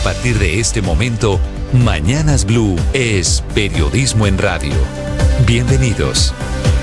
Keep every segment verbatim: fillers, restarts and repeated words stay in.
partir de este momento, Mañanas Blue es periodismo en radio. Bienvenidos.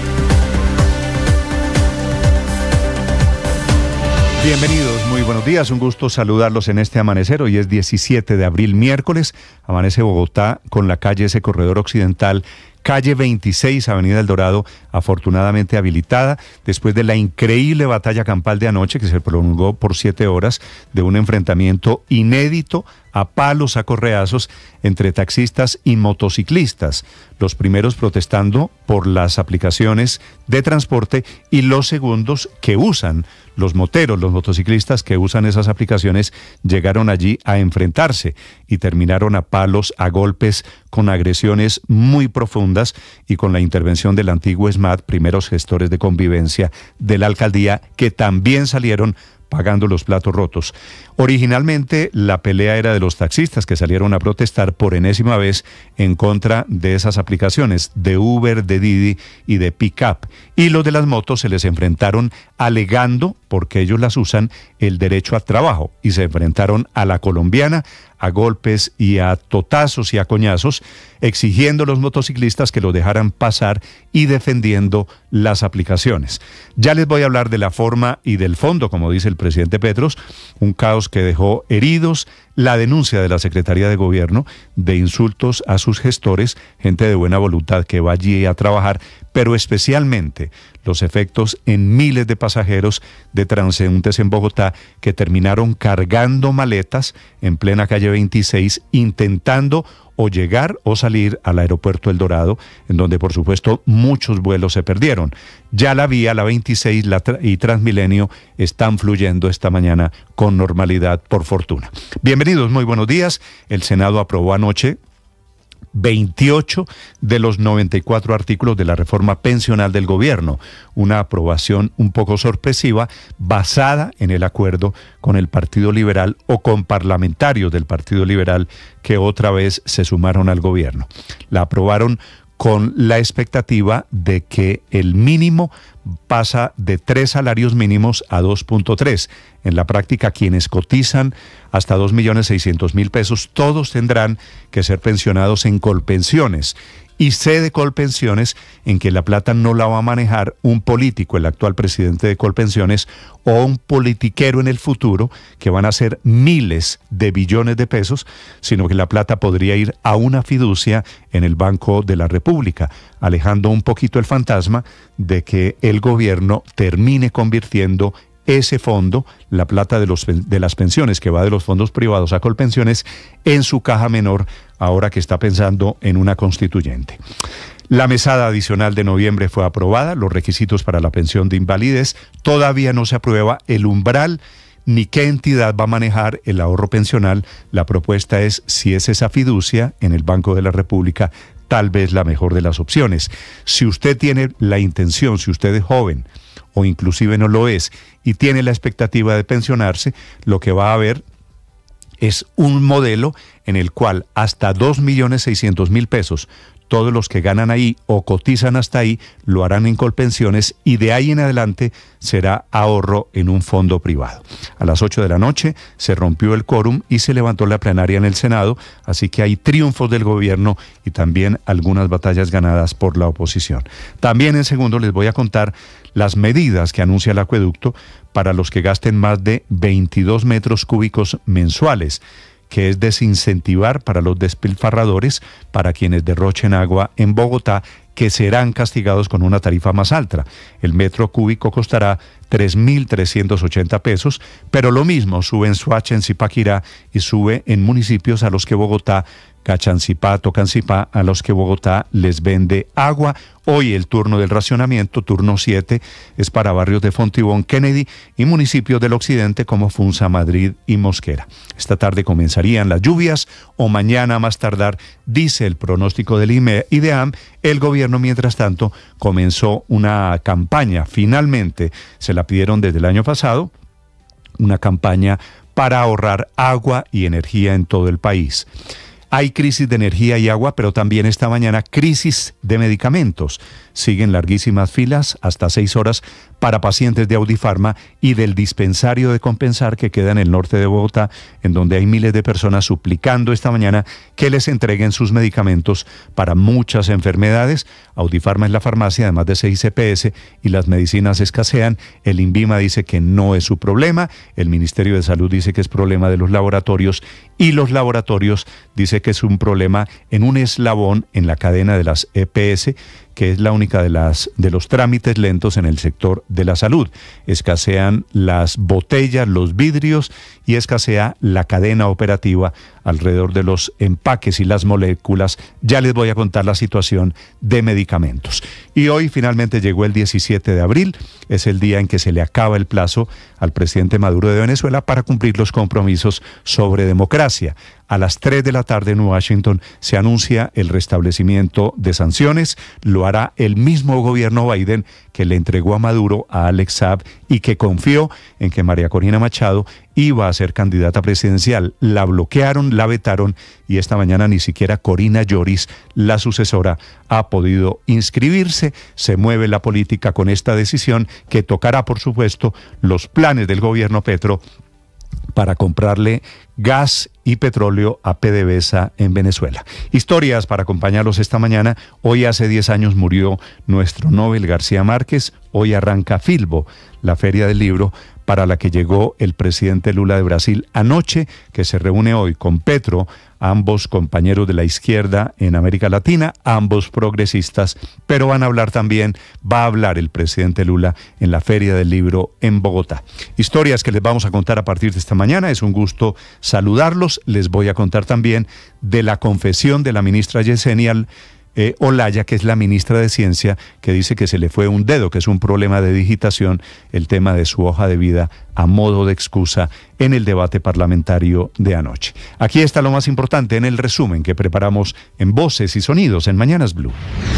Bienvenidos, muy buenos días, un gusto saludarlos en este amanecer. Hoy es diecisiete de abril, miércoles, amanece Bogotá con la calle, ese corredor occidental, calle veintiséis, Avenida El Dorado, afortunadamente habilitada, después de la increíble batalla campal de anoche, que se prolongó por siete horas, de un enfrentamiento inédito a palos, a correazos, entre taxistas y motociclistas, los primeros protestando por las aplicaciones de transporte y los segundos que usan, los moteros, los motociclistas que usan esas aplicaciones, llegaron allí a enfrentarse y terminaron a palos, a golpes, con agresiones muy profundas y con la intervención del antiguo ESMAD, primeros gestores de convivencia de la alcaldía, que también salieron pagando los platos rotos. Originalmente la pelea era de los taxistas que salieron a protestar por enésima vez en contra de esas aplicaciones de Uber, de Didi y de Pickup. Y los de las motos se les enfrentaron alegando, porque ellos las usan, el derecho a trabajo, y se enfrentaron a la colombiana a golpes y a totazos y a coñazos, exigiendo a los motociclistas que los dejaran pasar y defendiendo las aplicaciones. Ya les voy a hablar de la forma y del fondo, como dice el presidente Petros, un caos que dejó heridos, la denuncia de la Secretaría de Gobierno de insultos a sus gestores, gente de buena voluntad que va allí a trabajar, pero especialmente los efectos en miles de pasajeros de transeúntes en Bogotá que terminaron cargando maletas en plena calle veintiséis, intentando o llegar o salir al aeropuerto El Dorado, en donde por supuesto muchos vuelos se perdieron. Ya la vía, la veintiséis la tra- y Transmilenio están fluyendo esta mañana con normalidad, por fortuna. Bienvenidos, muy buenos días. El Senado aprobó anoche veintiocho de los noventa y cuatro artículos de la reforma pensional del gobierno, una aprobación un poco sorpresiva basada en el acuerdo con el Partido Liberal o con parlamentarios del Partido Liberal que otra vez se sumaron al gobierno. La aprobaron con la expectativa de que el mínimo pasa de tres salarios mínimos a dos punto tres. En la práctica, quienes cotizan hasta dos millones seiscientos mil pesos, todos tendrán que ser pensionados en Colpensiones. Y sé de Colpensiones en que la plata no la va a manejar un político, el actual presidente de Colpensiones, o un politiquero en el futuro, que van a ser miles de billones de pesos, sino que la plata podría ir a una fiducia en el Banco de la República, alejando un poquito el fantasma de que el gobierno termine convirtiendo ese fondo, la plata de, los, de las pensiones que va de los fondos privados a Colpensiones, en su caja menor, ahora que está pensando en una constituyente. La mesada adicional de noviembre fue aprobada, los requisitos para la pensión de invalidez, todavía no se aprueba el umbral ni qué entidad va a manejar el ahorro pensional. La propuesta es, si es esa fiducia en el Banco de la República, tal vez la mejor de las opciones. Si usted tiene la intención, si usted es joven, o inclusive no lo es, y tiene la expectativa de pensionarse, lo que va a haber es un modelo en el cual hasta dos millones seiscientos mil pesos, todos los que ganan ahí o cotizan hasta ahí, lo harán en Colpensiones, y de ahí en adelante será ahorro en un fondo privado. A las ocho de la noche se rompió el quórum y se levantó la plenaria en el Senado, así que hay triunfos del gobierno y también algunas batallas ganadas por la oposición. También en segundo les voy a contar las medidas que anuncia el acueducto para los que gasten más de veintidós metros cúbicos mensuales, que es desincentivar para los despilfarradores, para quienes derrochen agua en Bogotá, que serán castigados con una tarifa más alta. El metro cúbico costará tres mil trescientos ochenta pesos, pero lo mismo sube en Soacha, en Zipaquirá, y sube en municipios a los que Bogotá, Cachancipá, Tocancipá, a los que Bogotá les vende agua. Hoy el turno del racionamiento, turno siete, es para barrios de Fontibón, Kennedy y municipios del occidente como Funza, Madrid y Mosquera. Esta tarde comenzarían las lluvias o mañana a más tardar, dice el pronóstico del IDEAM. El gobierno, mientras tanto, comenzó una campaña. Finalmente, se la pidieron desde el año pasado, una campaña para ahorrar agua y energía en todo el país. Hay crisis de energía y agua, pero también esta mañana crisis de medicamentos. Siguen larguísimas filas, hasta seis horas, para pacientes de Audifarma y del dispensario de Compensar que queda en el norte de Bogotá, en donde hay miles de personas suplicando esta mañana que les entreguen sus medicamentos para muchas enfermedades. Audifarma es la farmacia, además de seis E P S, y las medicinas escasean. El INVIMA dice que no es su problema, el Ministerio de Salud dice que es problema de los laboratorios, y los laboratorios dice que es un problema en un eslabón en la cadena de las E P S, que es la única de las de los trámites lentos en el sector de la salud. Escasean las botellas, los vidrios, y escasea la cadena operativa alrededor de los empaques y las moléculas. Ya les voy a contar la situación de medicamentos. Y hoy finalmente llegó el diecisiete de abril, es el día en que se le acaba el plazo al presidente Maduro de Venezuela para cumplir los compromisos sobre democracia. A las tres de la tarde en Washington se anuncia el restablecimiento de sanciones. Lo hará el mismo gobierno Biden que le entregó a Maduro a Alex Saab y que confió en que María Corina Machado iba a ser candidata presidencial. La bloquearon, la vetaron, y esta mañana ni siquiera Corina Lloris, la sucesora, ha podido inscribirse. Se mueve la política con esta decisión que tocará, por supuesto, los planes del gobierno Petro para comprarle gas y petróleo a PDVSA en Venezuela. Historias para acompañarlos esta mañana. Hoy hace diez años murió nuestro Nobel García Márquez. Hoy arranca Filbo, la feria del libro, para la que llegó el presidente Lula de Brasil anoche, que se reúne hoy con Petro, ambos compañeros de la izquierda en América Latina, ambos progresistas, pero van a hablar también, va a hablar el presidente Lula en la Feria del Libro en Bogotá. Historias que les vamos a contar a partir de esta mañana, es un gusto saludarlos. Les voy a contar también de la confesión de la ministra Yesenia Eh, Olaya, que es la ministra de Ciencia, que dice que se le fue un dedo, que es un problema de digitación, el tema de su hoja de vida a modo de excusa en el debate parlamentario de anoche. Aquí está lo más importante en el resumen que preparamos en Voces y Sonidos en Mañanas Blue.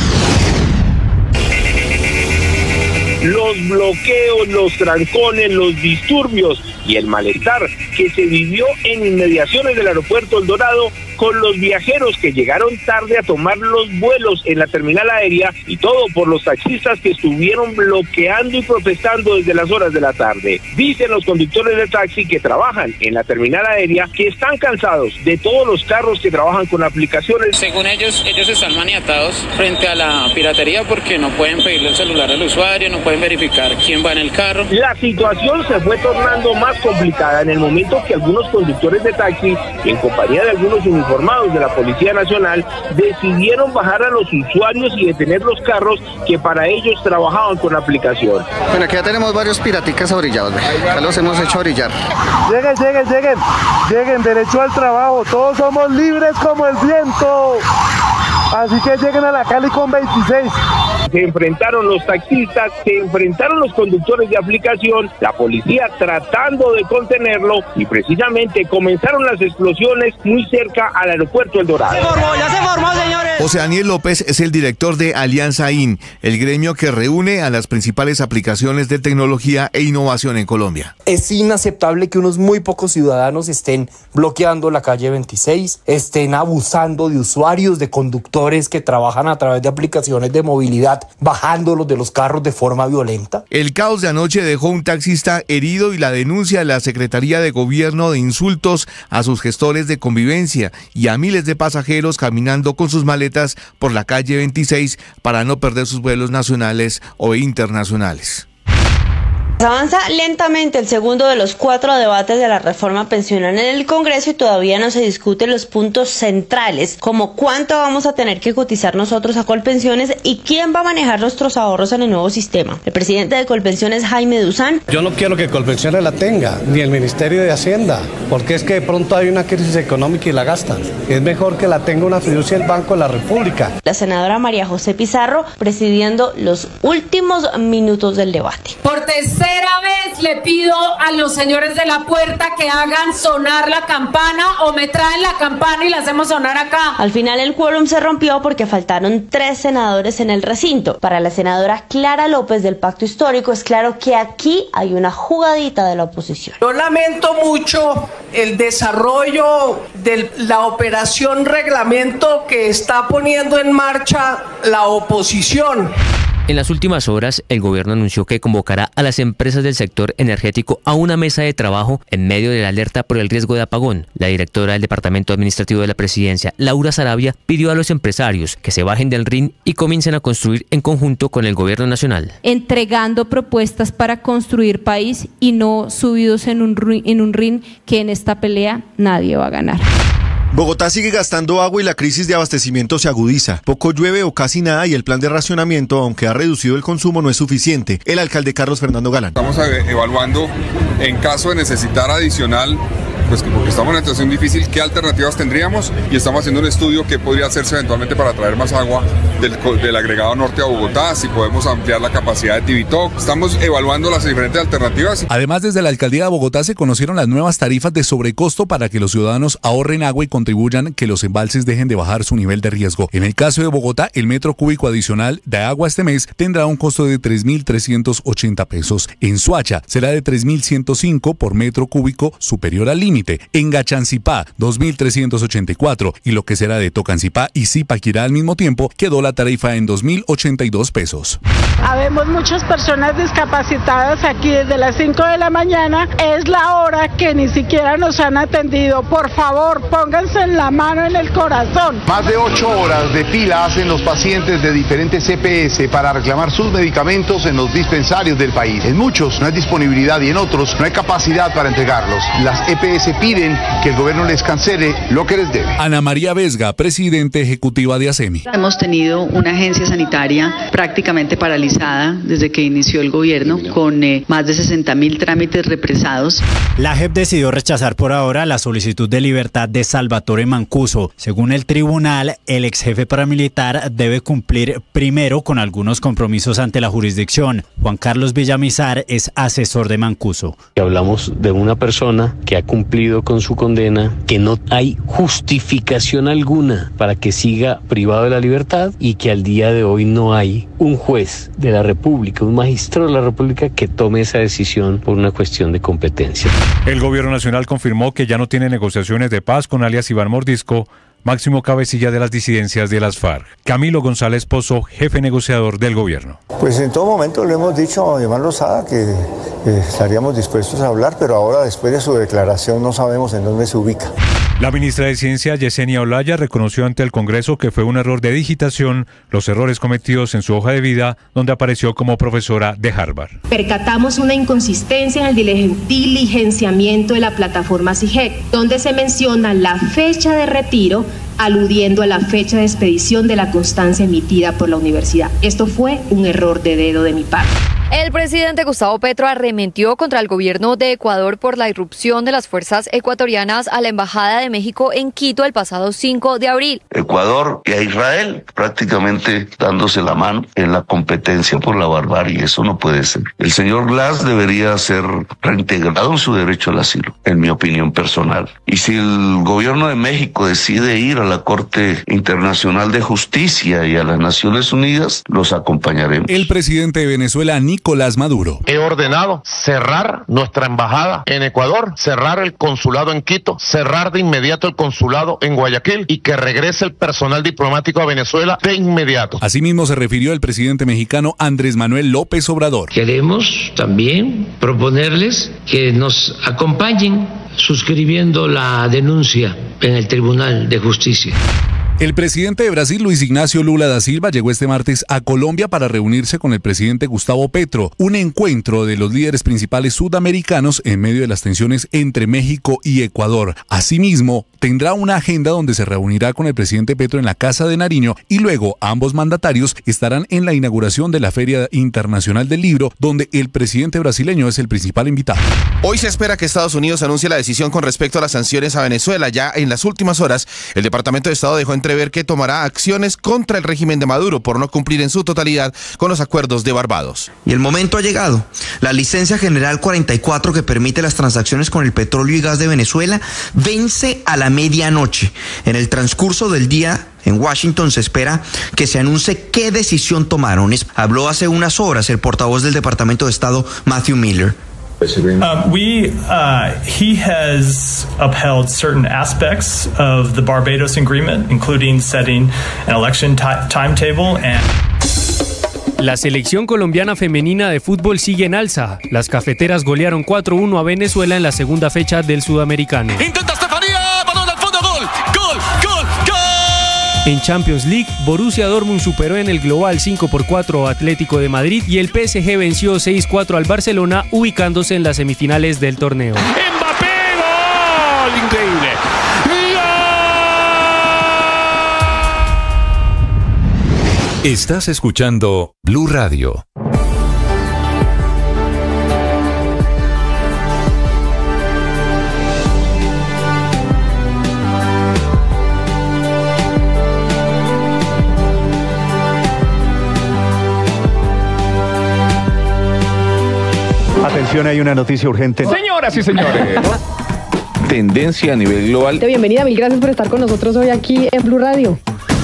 Los bloqueos, los trancones, los disturbios y el malestar que se vivió en inmediaciones del aeropuerto El Dorado con los viajeros que llegaron tarde a tomar los vuelos en la terminal aérea, y todo por los taxistas que estuvieron bloqueando y protestando desde las horas de la tarde. Dicen los conductores de taxi que trabajan en la terminal aérea que están cansados de todos los carros que trabajan con aplicaciones. Según ellos, ellos están maniatados frente a la piratería porque no pueden pedirle el celular al usuario, no pueden verificar quién va en el carro. La situación se fue tornando más complicada en el momento que algunos conductores de taxi, en compañía de algunos uniformados de la Policía Nacional, decidieron bajar a los usuarios y detener los carros que para ellos trabajaban con la aplicación. Bueno, aquí ya tenemos varios piraticas orillados, ya los hemos hecho orillar. Lleguen, lleguen, lleguen, lleguen derecho al trabajo, todos somos libres como el viento. Así que lleguen a la Cali con veintiséis. Se enfrentaron los taxistas, se enfrentaron los conductores de aplicación, la policía tratando de contenerlo, y precisamente comenzaron las explosiones muy cerca al aeropuerto El Dorado. Se formó, ya se formó, señores. José Daniel López es el director de Alianza I N, el gremio que reúne a las principales aplicaciones de tecnología e innovación en Colombia. Es inaceptable que unos muy pocos ciudadanos estén bloqueando la calle veintiséis, estén abusando de usuarios, de conductores que trabajan a través de aplicaciones de movilidad, bajándolos de los carros de forma violenta. El caos de anoche dejó un taxista herido y la denuncia de la Secretaría de Gobierno de insultos a sus gestores de convivencia y a miles de pasajeros caminando con sus maletas por la calle veintiséis para no perder sus vuelos nacionales o internacionales. Avanza lentamente el segundo de los cuatro debates de la reforma pensional en el Congreso y todavía no se discuten los puntos centrales, como cuánto vamos a tener que cotizar nosotros a Colpensiones y quién va a manejar nuestros ahorros en el nuevo sistema. El presidente de Colpensiones, Jaime Duzán. Yo no quiero que Colpensiones la tenga, ni el Ministerio de Hacienda, porque es que de pronto hay una crisis económica y la gastan. Es mejor que la tenga una fiducia el Banco de la República. La senadora María José Pizarro presidiendo los últimos minutos del debate. Por tercera tercera vez le pido a los señores de la puerta que hagan sonar la campana o me traen la campana y la hacemos sonar acá. Al final el quórum se rompió porque faltaron tres senadores en el recinto. Para la senadora Clara López del Pacto Histórico es claro que aquí hay una jugadita de la oposición. Yo lamento mucho el desarrollo de la operación reglamento que está poniendo en marcha la oposición. En las últimas horas, el gobierno anunció que convocará a las empresas del sector energético a una mesa de trabajo en medio de la alerta por el riesgo de apagón. La directora del Departamento Administrativo de la Presidencia, Laura Sarabia, pidió a los empresarios que se bajen del ring y comiencen a construir en conjunto con el gobierno nacional. Entregando propuestas para construir país y no subidos en un, en un ring que en esta pelea nadie va a ganar. Bogotá sigue gastando agua y la crisis de abastecimiento se agudiza. Poco llueve o casi nada y el plan de racionamiento, aunque ha reducido el consumo, no es suficiente. El alcalde Carlos Fernando Galán. Estamos evaluando en caso de necesitar adicional, pues porque estamos en una situación difícil, qué alternativas tendríamos y estamos haciendo un estudio que podría hacerse eventualmente para traer más agua del, del agregado norte a Bogotá, si podemos ampliar la capacidad de Tibitoc. Estamos evaluando las diferentes alternativas. Además, desde la alcaldía de Bogotá se conocieron las nuevas tarifas de sobrecosto para que los ciudadanos ahorren agua y contribuyan que los embalses dejen de bajar su nivel de riesgo. En el caso de Bogotá, el metro cúbico adicional de agua este mes tendrá un costo de tres mil trescientos ochenta pesos. En Soacha será de tres mil ciento cinco por metro cúbico superior al límite. En Gachancipá, dos mil trescientos ochenta y cuatro, y lo que será de Tocancipá y Zipaquirá al mismo tiempo, quedó la tarifa en dos mil ochenta y dos pesos. Habemos muchas personas discapacitadas aquí desde las cinco de la mañana. Es la hora que ni siquiera nos han atendido. Por favor, pónganse la mano en el corazón. Más de ocho horas de fila hacen los pacientes de diferentes E P S para reclamar sus medicamentos en los dispensarios del país. En muchos no hay disponibilidad y en otros no hay capacidad para entregarlos. Las E P S piden que el gobierno les cancele lo que les debe. Ana María Vesga, presidente ejecutiva de ASEMI. Hemos tenido una agencia sanitaria prácticamente paralizada desde que inició el gobierno, con eh, más de sesenta mil trámites represados. La J E P decidió rechazar por ahora la solicitud de libertad de Salvatore Mancuso. Según el tribunal, el ex jefe paramilitar debe cumplir primero con algunos compromisos ante la jurisdicción. Juan Carlos Villamizar es asesor de Mancuso. Hablamos de una persona que ha cumplido con su condena, que no hay justificación alguna para que siga privado de la libertad y que al día de hoy no hay un juez de la República, un magistrado de la República que tome esa decisión por una cuestión de competencia. El gobierno nacional confirmó que ya no tiene negociaciones de paz con alias Iván Mordisco, máximo cabecilla de las disidencias de las FARC. Camilo González Pozo, jefe negociador del gobierno. Pues en todo momento le hemos dicho a Iván Lozada que eh, estaríamos dispuestos a hablar, pero ahora después de su declaración no sabemos en dónde se ubica. La ministra de Ciencia, Yesenia Olaya, reconoció ante el Congreso que fue un error de digitación los errores cometidos en su hoja de vida, donde apareció como profesora de Harvard. Percatamos una inconsistencia en el diligenciamiento de la plataforma C I G E C, donde se menciona la fecha de retiro aludiendo a la fecha de expedición de la constancia emitida por la universidad. Esto fue un error de dedo de mi parte. El presidente Gustavo Petro arremetió contra el gobierno de Ecuador por la irrupción de las fuerzas ecuatorianas a la Embajada de México en Quito el pasado cinco de abril. Ecuador y a Israel prácticamente dándose la mano en la competencia por la barbarie. Eso no puede ser. El señor Glass debería ser reintegrado en su derecho al asilo, en mi opinión personal. Y si el gobierno de México decide ir a la Corte Internacional de Justicia y a las Naciones Unidas, los acompañaremos. El presidente de Venezuela, Nicolás Maduro. He ordenado cerrar nuestra embajada en Ecuador, cerrar el consulado en Quito, cerrar de inmediato el consulado en Guayaquil y que regrese el personal diplomático a Venezuela de inmediato. Asimismo se refirió el presidente mexicano Andrés Manuel López Obrador. Queremos también proponerles que nos acompañen suscribiendo la denuncia en el Tribunal de Justicia. El presidente de Brasil, Luis Ignacio Lula da Silva, llegó este martes a Colombia para reunirse con el presidente Gustavo Petro, un encuentro de los líderes principales sudamericanos en medio de las tensiones entre México y Ecuador. Asimismo, tendrá una agenda donde se reunirá con el presidente Petro en la Casa de Nariño y luego ambos mandatarios estarán en la inauguración de la Feria Internacional del Libro, donde el presidente brasileño es el principal invitado. Hoy se espera que Estados Unidos anuncie la decisión con respecto a las sanciones a Venezuela. Ya en las últimas horas, el Departamento de Estado dejó entre entrever que tomará acciones contra el régimen de Maduro por no cumplir en su totalidad con los acuerdos de Barbados. Y el momento ha llegado. La licencia general cuarenta y cuatro que permite las transacciones con el petróleo y gas de Venezuela vence a la medianoche. En el transcurso del día en Washington se espera que se anuncie qué decisión tomaron. Habló hace unas horas el portavoz del Departamento de Estado, Matthew Miller. Um, we, uh, he has upheld certain aspects of the Barbados Agreement, including setting an election timetable and... La selección colombiana femenina de fútbol sigue en alza. Las cafeteras golearon cuatro uno a Venezuela en la segunda fecha del Sudamericano. Intenta Estefanía, balón al fondo, gol, gol, gol, gol. En Champions League, Borussia Dortmund superó en el global cinco por cuatro a Atlético de Madrid y el P S G venció seis cuatro al Barcelona, ubicándose en las semifinales del torneo. ¡Mbappé, gol! Increíble. Estás escuchando Blue Radio. Atención, hay una noticia urgente. Señoras y señores. Tendencia a nivel global. Bienvenida, mil gracias por estar con nosotros hoy aquí en Blue Radio.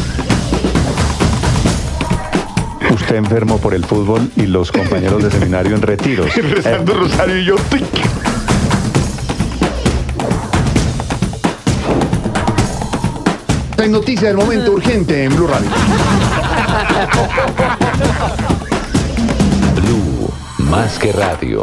Usted enfermo por el fútbol y los compañeros de seminario en retiros. Rezando eh. rosario y yo. Hay noticia del momento urgente en Blue Radio. Blue, más que radio.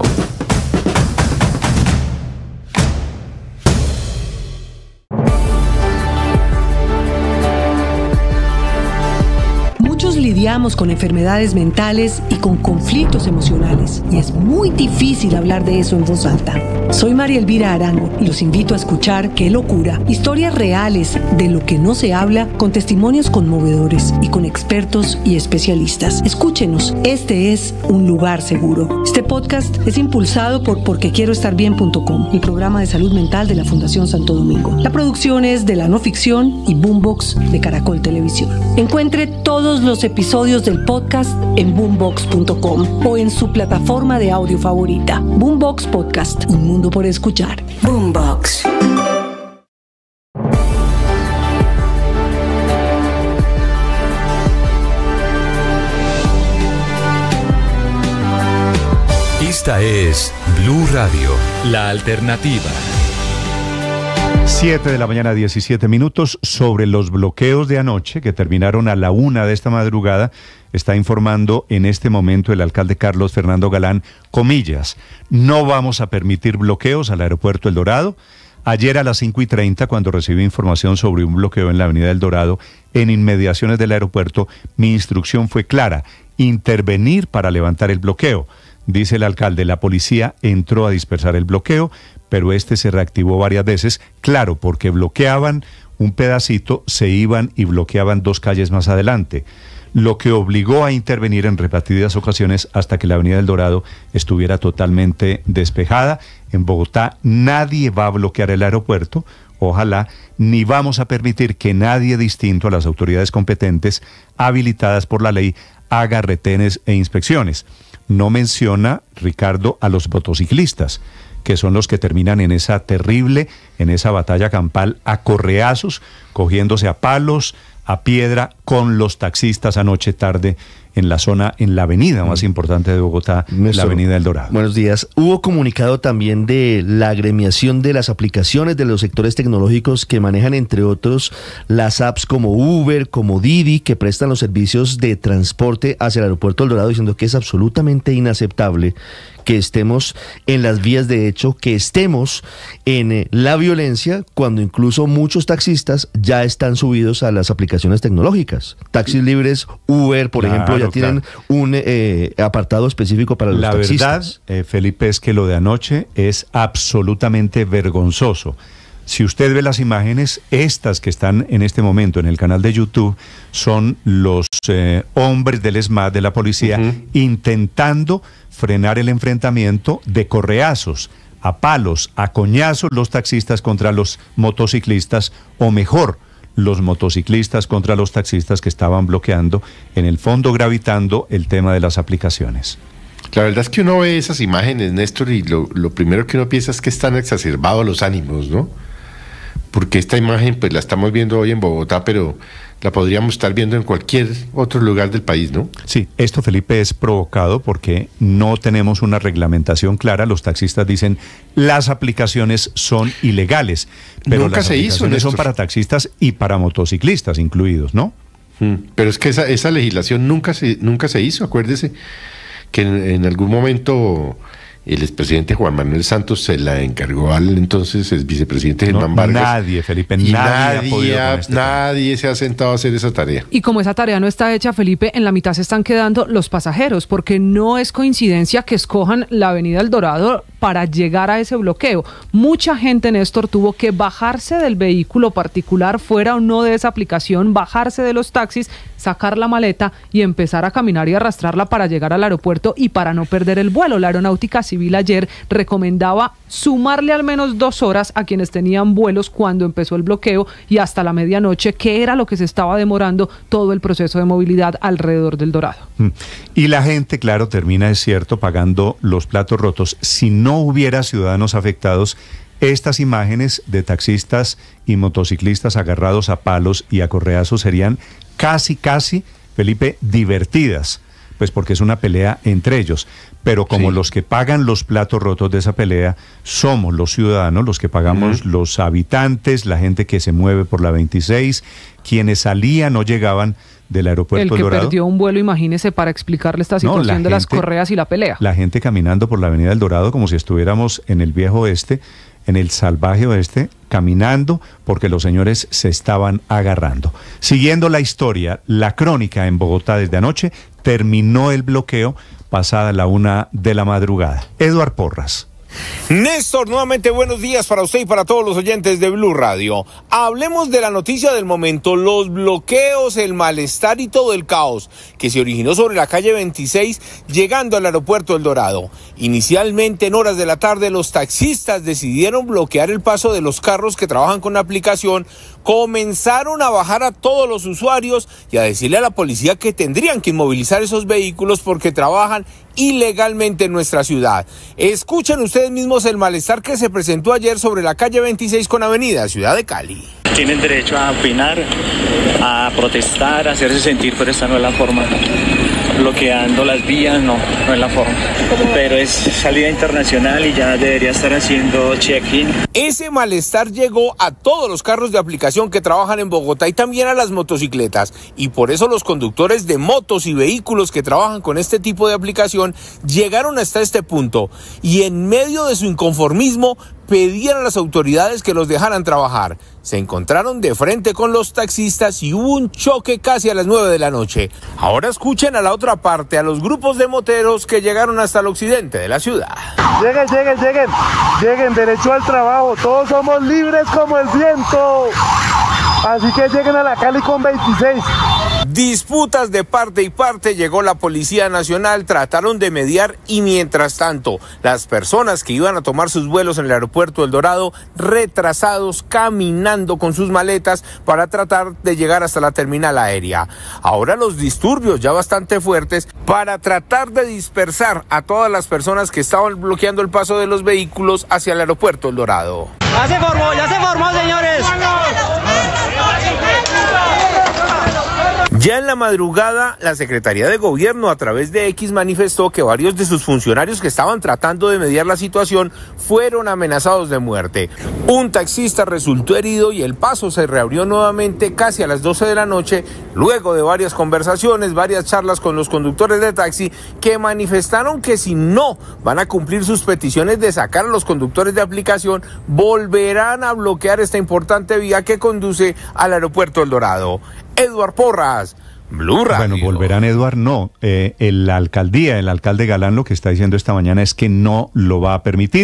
Muchos lidiamos con enfermedades mentales y con conflictos emocionales, y es muy difícil hablar de eso en voz alta. Soy María Elvira Arango y los invito a escuchar Qué Locura, historias reales de lo que no se habla, con testimonios conmovedores y con expertos y especialistas. Escúchenos, este es un lugar seguro. Este podcast es impulsado por porque quiero estar bien punto com, el programa de salud mental de la Fundación Santo Domingo. La producción es de La No Ficción y Boombox de Caracol Televisión. Encuentre todos los episodios del podcast en boombox punto com o en su plataforma de audio favorita. Boombox Podcast, un mundo por escuchar. Boombox. Esta es Blue Radio, la alternativa. siete de la mañana, diecisiete minutos. Sobre los bloqueos de anoche que terminaron a la una de esta madrugada, está informando en este momento el alcalde Carlos Fernando Galán, comillas, no vamos a permitir bloqueos al aeropuerto El Dorado. Ayer a las cinco y treinta, cuando recibí información sobre un bloqueo en la avenida El Dorado, en inmediaciones del aeropuerto, mi instrucción fue clara, intervenir para levantar el bloqueo. Dice el alcalde, la policía entró a dispersar el bloqueo, pero este se reactivó varias veces, claro, porque bloqueaban un pedacito, se iban y bloqueaban dos calles más adelante, lo que obligó a intervenir en repetidas ocasiones hasta que la avenida El Dorado estuviera totalmente despejada. En Bogotá nadie va a bloquear el aeropuerto, ojalá, ni vamos a permitir que nadie distinto a las autoridades competentes habilitadas por la ley haga retenes e inspecciones. No menciona, Ricardo, a los motociclistas, que son los que terminan en esa terrible, en esa batalla campal, a correazos, cogiéndose a palos, a piedra, con los taxistas anoche tarde en la zona, en la avenida más importante de Bogotá, Néstor, la avenida El Dorado. Buenos días. Hubo comunicado también de la agremiación de las aplicaciones de los sectores tecnológicos que manejan, entre otros, las apps como Uber, como Didi, que prestan los servicios de transporte hacia el aeropuerto El Dorado, diciendo que es absolutamente inaceptable que estemos en las vías de hecho, que estemos en eh, la violencia, cuando incluso muchos taxistas ya están subidos a las aplicaciones tecnológicas. Taxis libres, Uber, por claro, ejemplo, ya tienen claro. un eh, apartado específico para los la taxistas. La verdad, eh, Felipe, es que lo de anoche es absolutamente vergonzoso. Si usted ve las imágenes, estas que están en este momento en el canal de YouTube, son los eh, hombres del ESMAD, de la policía, uh-huh. intentando frenar el enfrentamiento de correazos, a palos, a coñazos, los taxistas contra los motociclistas, o mejor, los motociclistas contra los taxistas que estaban bloqueando, en el fondo gravitando el tema de las aplicaciones. La verdad es que uno ve esas imágenes, Néstor, y lo, lo primero que uno piensa es que están exacerbados los ánimos, ¿no? Porque esta imagen pues la estamos viendo hoy en Bogotá, pero la podríamos estar viendo en cualquier otro lugar del país, ¿no? Sí, esto, Felipe, es provocado porque no tenemos una reglamentación clara. Los taxistas dicen las aplicaciones son ilegales, pero Nunca las se hizo, aplicaciones son Néstor. para taxistas y para motociclistas incluidos, ¿no? Mm, Pero es que esa, esa legislación nunca se, nunca se hizo, acuérdese que en, en algún momento el expresidente Juan Manuel Santos se la encargó al entonces el vicepresidente Germán No, Vargas. nadie, Felipe, y nadie ha nadie, podido ha- con este nadie se ha sentado a hacer esa tarea. Y como esa tarea no está hecha, Felipe, en la mitad se están quedando los pasajeros, porque no es coincidencia que escojan la avenida El Dorado para llegar a ese bloqueo. Mucha gente, Néstor, tuvo que bajarse del vehículo particular, fuera o no de esa aplicación, bajarse de los taxis, sacar la maleta y empezar a caminar y arrastrarla para llegar al aeropuerto y para no perder el vuelo. La Aeronáutica Civil ayer recomendaba sumarle al menos dos horas a quienes tenían vuelos cuando empezó el bloqueo y hasta la medianoche, que era lo que se estaba demorando todo el proceso de movilidad alrededor del Dorado. Mm. Y la gente, claro, termina, es cierto, pagando los platos rotos. Si no hubiera ciudadanos afectados, estas imágenes de taxistas y motociclistas agarrados a palos y a correazos serían casi, casi, Felipe, divertidas, pues porque es una pelea entre ellos. Pero como Sí. los que pagan los platos rotos de esa pelea somos los ciudadanos, los que pagamos, Ujú. los habitantes, la gente que se mueve por la veintiséis, quienes salían o llegaban del aeropuerto El El que Dorado. perdió un vuelo, imagínese, para explicarle esta No, situación la de las gente- correas y la pelea. La gente caminando por la avenida El Dorado como si estuviéramos en el viejo oeste, en el salvaje oeste, caminando porque los señores se estaban agarrando. Siguiendo la historia, la crónica en Bogotá desde anoche, terminó el bloqueo pasada la una de la madrugada. Eduard Porras. Néstor, nuevamente buenos días para usted y para todos los oyentes de Blue Radio. Hablemos de la noticia del momento, los bloqueos, el malestar y todo el caos que se originó sobre la calle veintiséis llegando al aeropuerto El Dorado. Inicialmente en horas de la tarde los taxistas decidieron bloquear el paso de los carros que trabajan con la aplicación, comenzaron a bajar a todos los usuarios y a decirle a la policía que tendrían que inmovilizar esos vehículos porque trabajan ilegalmente en nuestra ciudad. Escuchen ustedes mismos el malestar que se presentó ayer sobre la calle veintiséis con Avenida Ciudad de Cali. Tienen derecho a opinar, a protestar, a hacerse sentir, pero esta no es la forma. Bloqueando las vías, no, no es la forma. Pero es salida internacional y ya debería estar haciendo check-in. Ese malestar llegó a todos los carros de aplicación que trabajan en Bogotá y también a las motocicletas. Y por eso los conductores de motos y vehículos que trabajan con este tipo de aplicación llegaron hasta este punto. Y en medio de su inconformismo, pedían a las autoridades que los dejaran trabajar. Se encontraron de frente con los taxistas y hubo un choque casi a las nueve de la noche. Ahora escuchen a la otra parte, a los grupos de moteros que llegaron hasta el occidente de la ciudad. Lleguen, lleguen, lleguen, lleguen, derecho al trabajo, todos somos libres como el viento, así que lleguen a la Cali con veintiséis. Disputas de parte y parte, llegó la Policía Nacional, trataron de mediar y mientras tanto, las personas que iban a tomar sus vuelos en el aeropuerto El Dorado, retrasados, caminando con sus maletas para tratar de llegar hasta la terminal aérea. Ahora los disturbios ya bastante fuertes para tratar de dispersar a todas las personas que estaban bloqueando el paso de los vehículos hacia el aeropuerto El Dorado. Ya se formó, ya se formó, señores. Ya en la madrugada, la Secretaría de Gobierno a través de X manifestó que varios de sus funcionarios que estaban tratando de mediar la situación fueron amenazados de muerte. Un taxista resultó herido y el paso se reabrió nuevamente casi a las doce de la noche, luego de varias conversaciones, varias charlas con los conductores de taxi que manifestaron que si no van a cumplir sus peticiones de sacar a los conductores de aplicación, volverán a bloquear esta importante vía que conduce al aeropuerto El Dorado. Eduard Porras, Blue Radio. Bueno, volverán, Eduard, no. Eh, el- la alcaldía, el alcalde Galán, lo que está diciendo esta mañana es que no lo va a permitir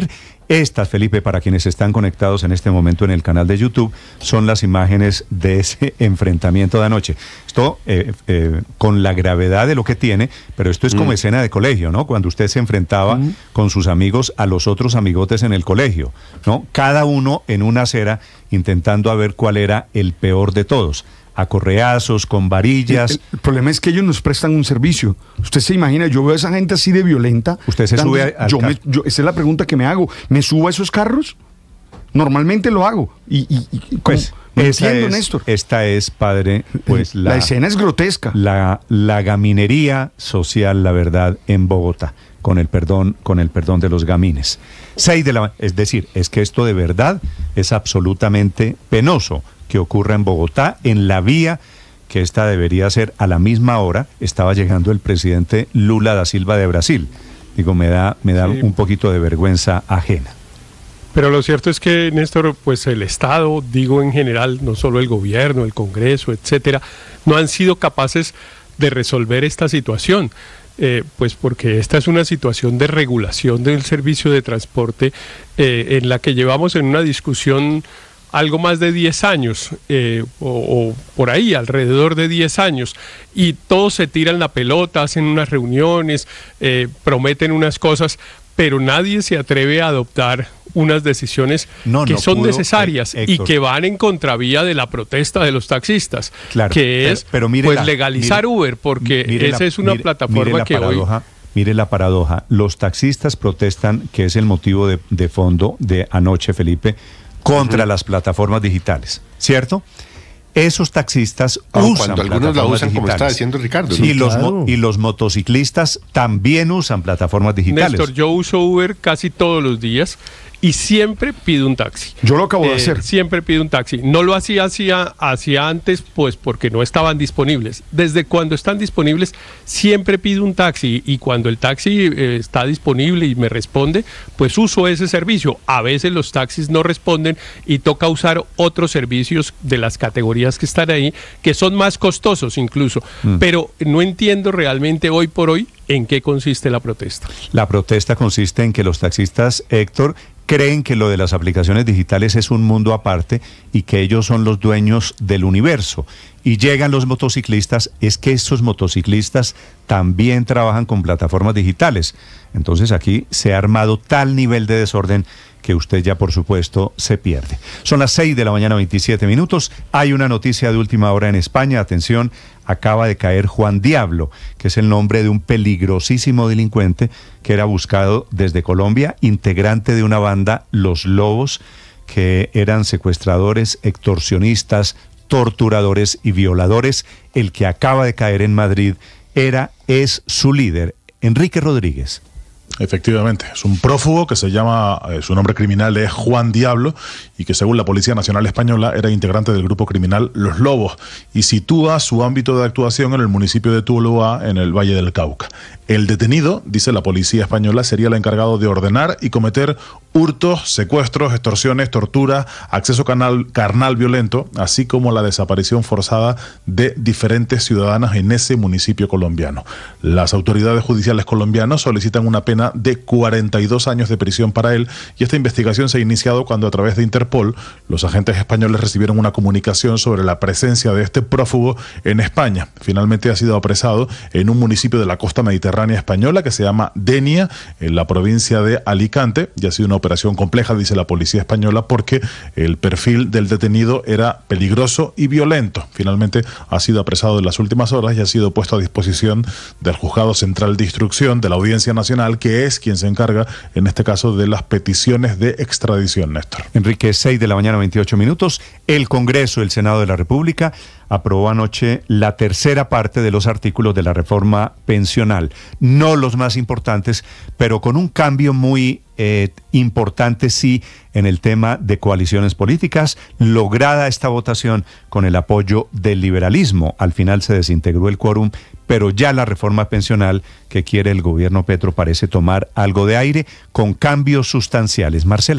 Estas, Felipe, para quienes están conectados en este momento en el canal de YouTube, son las imágenes de ese enfrentamiento de anoche. Esto eh, eh, con la gravedad de lo que tiene, pero esto es como mm. escena de colegio, ¿no? Cuando usted se enfrentaba mm. con sus amigos a los otros amigotes en el colegio, ¿no? Cada uno en una acera intentando a ver cuál era el peor de todos. A correazos, con varillas. El, el problema es que ellos nos prestan un servicio. Usted se imagina, yo veo a esa gente así de violenta. Usted se dando, sube al yo me, yo, esa es la pregunta que me hago. ¿Me subo a esos carros? Normalmente lo hago. Y, y, y pues no esa entiendo, es, Néstor. Esta es, padre, pues la, la escena es grotesca. La, la gaminería social, la verdad, en Bogotá, con el perdón, con el perdón de los gamines. Seis de la, es decir, es que esto de verdad es absolutamente penoso que ocurra en Bogotá, en la vía que esta debería ser a la misma hora. Estaba llegando el presidente Lula da Silva de Brasil. Digo, me da, me da sí. un poquito de vergüenza ajena. Pero lo cierto es que, Néstor, pues el Estado, digo en general, no solo el gobierno, el Congreso, etcétera, no han sido capaces de resolver esta situación. Eh, pues porque esta es una situación de regulación del servicio de transporte eh, en la que llevamos en una discusión algo más de diez años, eh, o, o por ahí, alrededor de diez años, y todos se tiran la pelota, hacen unas reuniones, eh, prometen unas cosas, pero nadie se atreve a adoptar unas decisiones no, que no son pudo, necesarias eh, y que van en contravía de la protesta de los taxistas, claro, que pero, es pero mire pues la, legalizar mire, Uber, porque mire esa la, es una mire, plataforma mire la que paradoja, hoy... Mire la paradoja, los taxistas protestan, que es el motivo de, de fondo de anoche, Felipe, contra uh-huh. las plataformas digitales, ¿cierto? Esos taxistas oh, usan cuando algunos la usan digitales. Como está diciendo Ricardo. Sí, ¿no? y, los claro. mo- y los motociclistas también usan plataformas digitales. Néstor, yo uso Uber casi todos los días y siempre pido un taxi. Yo lo acabo eh, de hacer. Siempre pido un taxi. No lo hacía, hacía, hacía antes, pues porque no estaban disponibles. Desde cuando están disponibles, siempre pido un taxi. Y cuando el taxi eh, está disponible y me responde, pues uso ese servicio. A veces los taxis no responden y toca usar otros servicios de las categorías que están ahí, que son más costosos incluso. Mm. Pero no entiendo realmente hoy por hoy en qué consiste la protesta. La protesta consiste en que los taxistas, Héctor, creen que lo de las aplicaciones digitales es un mundo aparte y que ellos son los dueños del universo. Y llegan los motociclistas, es que estos motociclistas también trabajan con plataformas digitales. Entonces aquí se ha armado tal nivel de desorden que usted ya por supuesto se pierde. Son las seis de la mañana, veintisiete minutos. Hay una noticia de última hora en España. Atención, acaba de caer Juan Diablo, que es el nombre de un peligrosísimo delincuente que era buscado desde Colombia, integrante de una banda, Los Lobos, que eran secuestradores, extorsionistas, torturadores y violadores. El que acaba de caer en Madrid era, es su líder, Enrique Rodríguez. Efectivamente, es un prófugo que se llama, eh, su nombre criminal es Juan Diablo y que según la Policía Nacional Española era integrante del grupo criminal Los Lobos y sitúa su ámbito de actuación en el municipio de Tuluá, en el Valle del Cauca. El detenido, dice la Policía Española, sería el encargado de ordenar y cometer hurtos, secuestros, extorsiones, tortura, acceso carnal, carnal violento, así como la desaparición forzada de diferentes ciudadanas en ese municipio colombiano. Las autoridades judiciales colombianas solicitan una pena de cuarenta y dos años de prisión para él y esta investigación se ha iniciado cuando a través de Interpol los agentes españoles recibieron una comunicación sobre la presencia de este prófugo en España. Finalmente ha sido apresado en un municipio de la costa mediterránea española que se llama Denia, en la provincia de Alicante, y ha sido una operación compleja, dice la policía española, porque el perfil del detenido era peligroso y violento. Finalmente ha sido apresado en las últimas horas y ha sido puesto a disposición del Juzgado Central de Instrucción de la Audiencia Nacional, que es quien se encarga en este caso de las peticiones de extradición, Néstor. Enrique, seis de la mañana, veintiocho minutos. El Congreso, el Senado de la República, aprobó anoche la tercera parte de los artículos de la reforma pensional. No los más importantes, pero con un cambio muy eh, importante, sí, en el tema de coaliciones políticas. Lograda esta votación con el apoyo del liberalismo. Al final se desintegró el quórum, pero ya la reforma pensional que quiere el gobierno Petro parece tomar algo de aire con cambios sustanciales. Marcela Peña.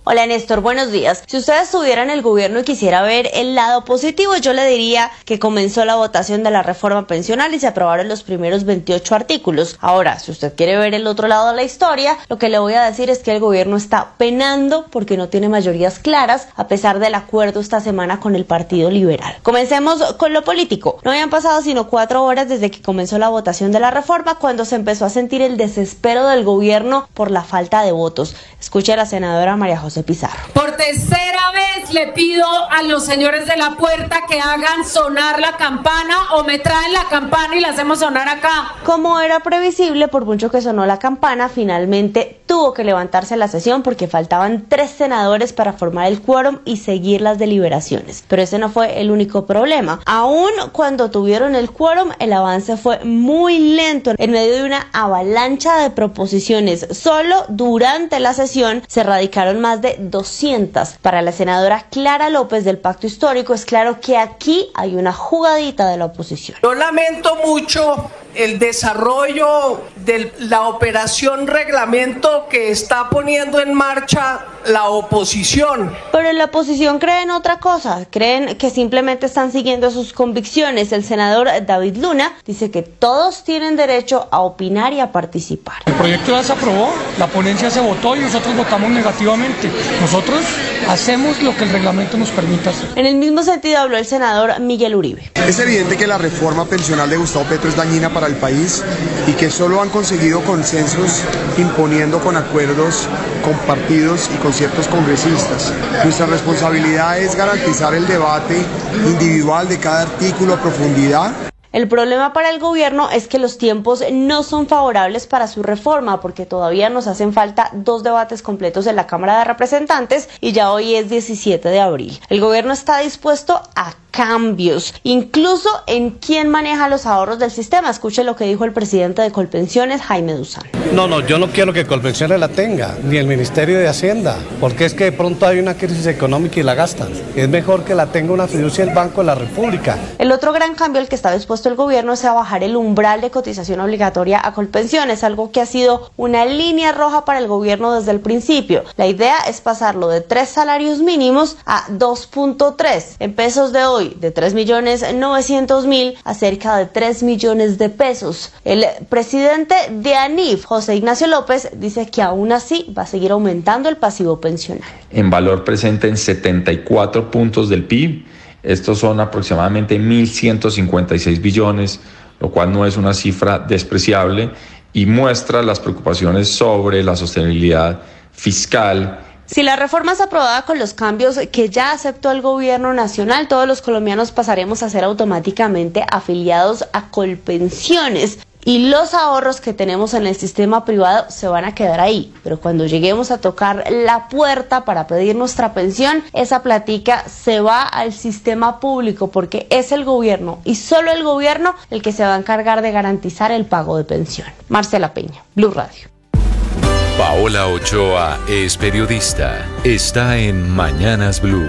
Hola Néstor, buenos días. Si usted estuviera en el gobierno y quisiera ver el lado positivo, yo le diría que comenzó la votación de la reforma pensional y se aprobaron los primeros veintiocho artículos. Ahora, si usted quiere ver el otro lado de la historia, lo que le voy a decir es que el gobierno está penando porque no tiene mayorías claras, a pesar del acuerdo esta semana con el Partido Liberal. Comencemos con lo político. No habían pasado sino cuatro horas desde que comenzó la votación de la reforma cuando se empezó a sentir el desespero del gobierno por la falta de votos. Escuche a la senadora María José Pizarro. Por tercera vez le pido a los señores de la puerta que hagan sonar la campana o me traen la campana y la hacemos sonar acá. Como era previsible, por mucho que sonó la campana, finalmente tuvo que levantarse la sesión porque faltaban tres senadores para formar el quórum y seguir las deliberaciones. Pero ese no fue el único problema. Aún cuando tuvieron el quórum, el avance fue muy lento en medio de una avalancha de proposiciones. Solo durante la sesión se radicaron más de doscientas. Para la senadora Clara López del Pacto Histórico es claro que aquí hay una jugadita de la oposición. Yo lamento mucho el desarrollo de la operación reglamento que está poniendo en marcha la oposición. Pero en la oposición creen otra cosa, creen que simplemente están siguiendo sus convicciones. El senador David Luna dice que todos tienen derecho a opinar y a participar. El proyecto ya se aprobó, la ponencia se votó y nosotros votamos negativamente. Nosotros hacemos lo que el reglamento nos permite hacer. En el mismo sentido habló el senador Miguel Uribe. Es evidente que la reforma pensional de Gustavo Petro es dañina para el país y que solo han conseguido consensos imponiendo con acuerdos compartidos y con ciertos congresistas. Nuestra responsabilidad es garantizar el debate individual de cada artículo a profundidad. El problema para el gobierno es que los tiempos no son favorables para su reforma porque todavía nos hacen falta dos debates completos en la Cámara de Representantes y ya hoy es diecisiete de abril. El gobierno está dispuesto a cambios, incluso en quién maneja los ahorros del sistema. Escuche lo que dijo el presidente de Colpensiones, Jaime Duzán. No, no, yo no quiero que Colpensiones la tenga, ni el Ministerio de Hacienda, porque es que de pronto hay una crisis económica y la gastan. Es mejor que la tenga una fiducia el Banco de la República. El otro gran cambio al que está dispuesto el gobierno es a bajar el umbral de cotización obligatoria a Colpensiones, algo que ha sido una línea roja para el gobierno desde el principio. La idea es pasarlo de tres salarios mínimos a dos punto tres. En pesos de hoy, de tres millones novecientos mil a cerca de tres millones de pesos. El presidente de ANIF, José Ignacio López, dice que aún así va a seguir aumentando el pasivo pensional. En valor presente en setenta y cuatro puntos del P I B, estos son aproximadamente mil ciento cincuenta y seis billones, lo cual no es una cifra despreciable y muestra las preocupaciones sobre la sostenibilidad fiscal. Si la reforma es aprobada con los cambios que ya aceptó el gobierno nacional, todos los colombianos pasaremos a ser automáticamente afiliados a Colpensiones y los ahorros que tenemos en el sistema privado se van a quedar ahí. Pero cuando lleguemos a tocar la puerta para pedir nuestra pensión, esa platica se va al sistema público porque es el gobierno y solo el gobierno el que se va a encargar de garantizar el pago de pensión. Marcela Peña, Blue Radio. Paola Ochoa es periodista. Está en Mañanas Blue.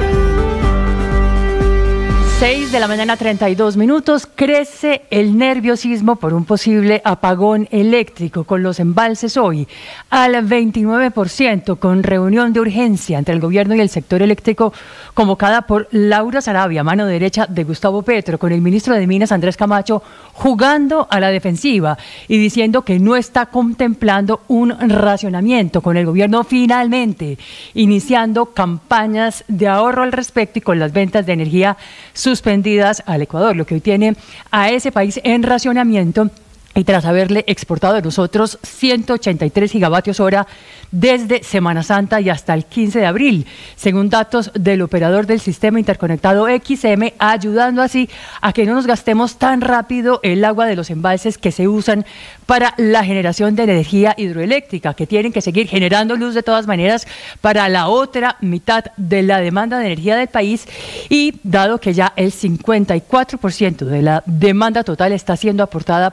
seis de la mañana, treinta y dos minutos. Crece el nerviosismo por un posible apagón eléctrico con los embalses hoy al veintinueve por ciento, con reunión de urgencia entre el gobierno y el sector eléctrico convocada por Laura Sarabia, mano derecha de Gustavo Petro, con el ministro de Minas Andrés Camacho jugando a la defensiva y diciendo que no está contemplando un racionamiento, con el gobierno finalmente iniciando campañas de ahorro al respecto y con las ventas de energía suspendidas al Ecuador, lo que hoy tiene a ese país en racionamiento y tras haberle exportado a nosotros ciento ochenta y tres gigavatios hora desde Semana Santa y hasta el quince de abril, según datos del operador del sistema interconectado X M, ayudando así a que no nos gastemos tan rápido el agua de los embalses que se usan para la generación de energía hidroeléctrica, que tienen que seguir generando luz de todas maneras para la otra mitad de la demanda de energía del país, y dado que ya el cincuenta y cuatro por ciento de la demanda total está siendo aportada por los generadores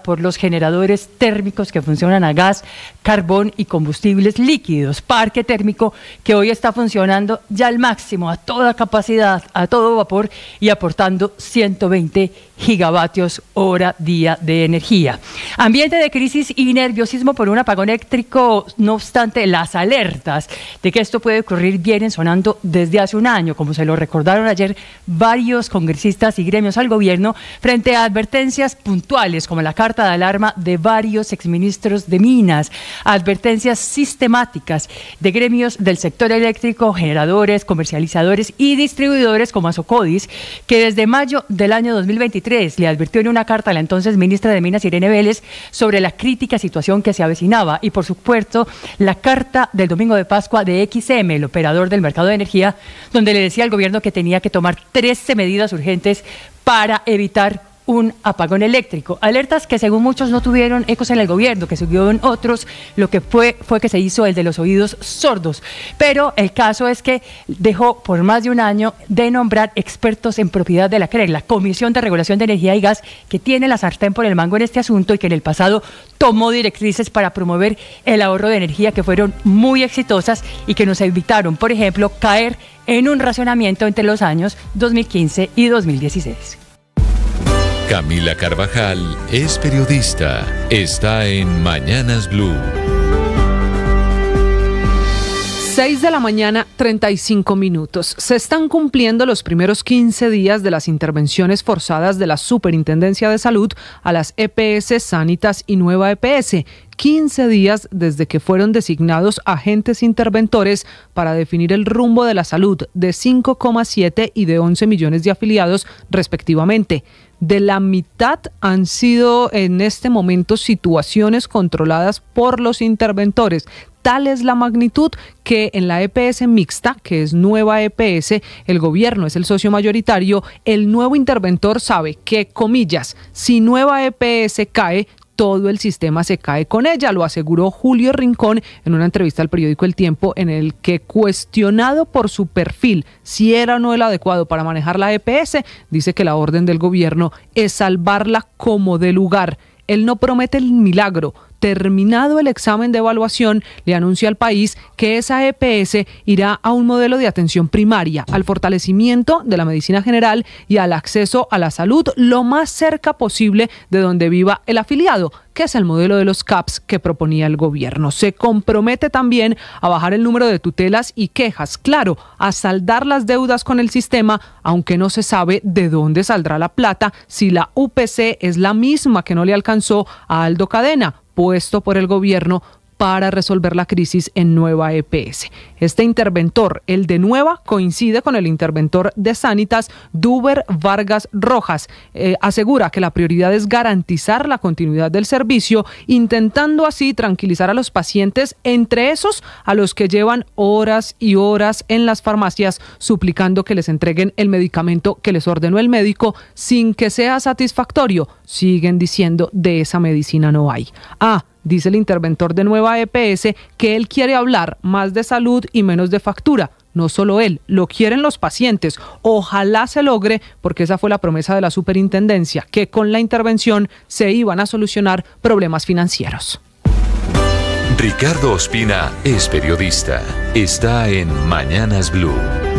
generadores térmicos que funcionan a gas, carbón y combustibles líquidos. Parque térmico que hoy está funcionando ya al máximo, a toda capacidad, a todo vapor y aportando ciento veinte gigavatios hora día de energía. Ambiente de crisis y nerviosismo por un apagón eléctrico, no obstante, las alertas de que esto puede ocurrir vienen sonando desde hace un año, como se lo recordaron ayer varios congresistas y gremios al gobierno, frente a advertencias puntuales como la carta de alarma de varios exministros de Minas, advertencias sistemáticas de gremios del sector eléctrico, generadores, comercializadores y distribuidores como Asocodis, que desde mayo del año dos mil veintitrés le advirtió en una carta a la entonces ministra de Minas, Irene Vélez, sobre la crítica situación que se avecinaba, y por supuesto la carta del domingo de Pascua de X M, el operador del mercado de energía, donde le decía al gobierno que tenía que tomar trece medidas urgentes para evitar un apagón eléctrico. Alertas que según muchos no tuvieron ecos en el gobierno, que siguió en otros, lo que fue fue que se hizo el de los oídos sordos. Pero el caso es que dejó por más de un año de nombrar expertos en propiedad de la C R E G, la Comisión de Regulación de Energía y Gas, que tiene la sartén por el mango en este asunto y que en el pasado tomó directrices para promover el ahorro de energía que fueron muy exitosas y que nos evitaron, por ejemplo, caer en un racionamiento entre los años dos mil quince y dos mil dieciséis. Camila Carvajal es periodista. Está en Mañanas Blue. seis de la mañana, treinta y cinco minutos. Se están cumpliendo los primeros quince días de las intervenciones forzadas de la Superintendencia de Salud a las E P S Sanitas y Nueva E P S. quince días desde que fueron designados agentes interventores para definir el rumbo de la salud de cinco coma siete y de once millones de afiliados respectivamente. De la mitad han sido en este momento situaciones controladas por los interventores. Tal es la magnitud que en la E P S mixta, que es Nueva E P S, el gobierno es el socio mayoritario, el nuevo interventor sabe que, comillas, si Nueva E P S cae, todo el sistema se cae con ella, lo aseguró Julio Rincón en una entrevista al periódico El Tiempo, en el que, cuestionado por su perfil si era o no el adecuado para manejar la E P S, dice que la orden del gobierno es salvarla como de lugar. Él no promete el milagro. Terminado el examen de evaluación, le anuncia al país que esa E P S irá a un modelo de atención primaria, al fortalecimiento de la medicina general y al acceso a la salud lo más cerca posible de donde viva el afiliado, que es el modelo de los C A Ps que proponía el gobierno. Se compromete también a bajar el número de tutelas y quejas, claro, a saldar las deudas con el sistema, aunque no se sabe de dónde saldrá la plata si la U P C es la misma que no le alcanzó a Aldo Cadena, puesto por el gobierno para resolver la crisis en Nueva E P S. Este interventor, el de Nueva, coincide con el interventor de Sanitas, Duber Vargas Rojas. Eh, asegura que la prioridad es garantizar la continuidad del servicio, intentando así tranquilizar a los pacientes, entre esos a los que llevan horas y horas en las farmacias suplicando que les entreguen el medicamento que les ordenó el médico sin que sea satisfactorio. Siguen diciendo, de esa medicina no hay. Ah, dice el interventor de Nueva E P S que él quiere hablar más de salud y menos de factura. No solo él, lo quieren los pacientes. Ojalá se logre, porque esa fue la promesa de la superintendencia, que con la intervención se iban a solucionar problemas financieros. Ricardo Ospina es periodista. Está en Mañanas Blue.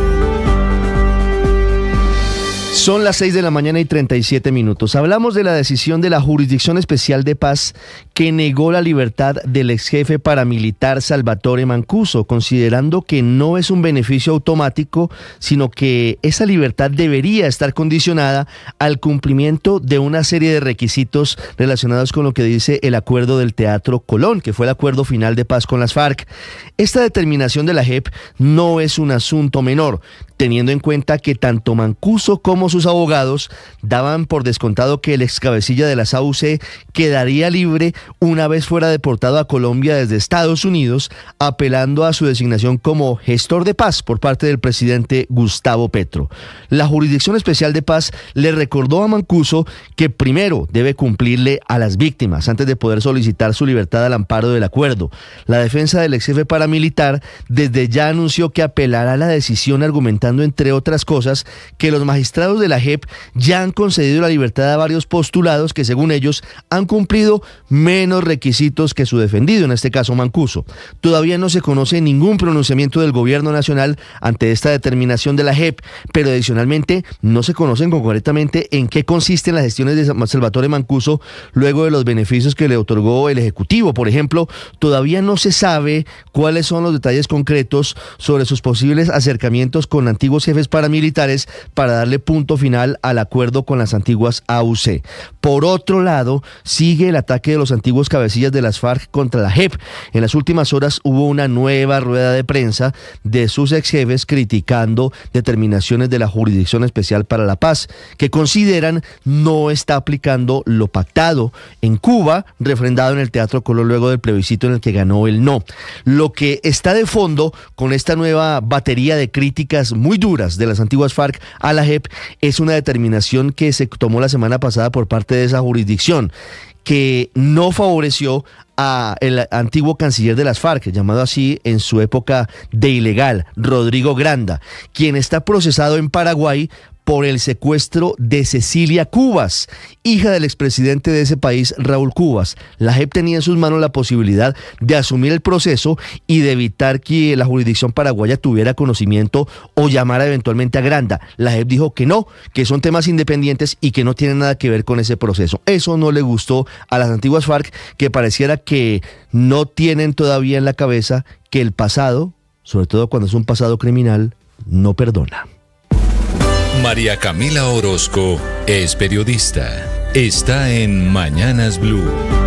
Son las seis de la mañana y treinta y siete minutos. Hablamos de la decisión de la Jurisdicción Especial de Paz que negó la libertad del ex jefe paramilitar Salvatore Mancuso, considerando que no es un beneficio automático, sino que esa libertad debería estar condicionada al cumplimiento de una serie de requisitos relacionados con lo que dice el acuerdo del Teatro Colón, que fue el acuerdo final de paz con las FARC. Esta determinación de la J E P no es un asunto menor, teniendo en cuenta que tanto Mancuso como sus abogados daban por descontado que el ex cabecilla de las A U C quedaría libre una vez fuera deportado a Colombia desde Estados Unidos, apelando a su designación como gestor de paz por parte del presidente Gustavo Petro. La Jurisdicción Especial de Paz le recordó a Mancuso que primero debe cumplirle a las víctimas antes de poder solicitar su libertad al amparo del acuerdo. La defensa del ex jefe paramilitar desde ya anunció que apelará a la decisión argumentada argumentando, entre otras cosas, que los magistrados de la J E P ya han concedido la libertad a varios postulados que, según ellos, han cumplido menos requisitos que su defendido, en este caso Mancuso. Todavía no se conoce ningún pronunciamiento del gobierno nacional ante esta determinación de la J E P, pero adicionalmente no se conocen concretamente en qué consisten las gestiones de Salvatore Mancuso luego de los beneficios que le otorgó el Ejecutivo. Por ejemplo, todavía no se sabe cuáles son los detalles concretos sobre sus posibles acercamientos con antiguos jefes paramilitares para darle punto final al acuerdo con las antiguas A U C. Por otro lado, sigue el ataque de los antiguos cabecillas de las FARC contra la J E P. En las últimas horas hubo una nueva rueda de prensa de sus ex jefes criticando determinaciones de la Jurisdicción Especial para la Paz, que consideran no está aplicando lo pactado en Cuba, refrendado en el Teatro Colón luego del plebiscito en el que ganó el no. Lo que está de fondo con esta nueva batería de críticas muy duras de las antiguas FARC a la J E P es una determinación que se tomó la semana pasada por parte de esa jurisdicción, que no favoreció a el antiguo canciller de las FARC, llamado así en su época de ilegal, Rodrigo Granda, quien está procesado en Paraguay por el secuestro de Cecilia Cubas, hija del expresidente de ese país, Raúl Cubas. La J E P tenía en sus manos la posibilidad de asumir el proceso y de evitar que la jurisdicción paraguaya tuviera conocimiento o llamara eventualmente a Granda. La J E P dijo que no, que son temas independientes y que no tienen nada que ver con ese proceso. Eso no le gustó a las antiguas FARC, que pareciera que no tienen todavía en la cabeza que el pasado, sobre todo cuando es un pasado criminal, no perdona. María Camila Orozco es periodista. Está en Mañanas Blue.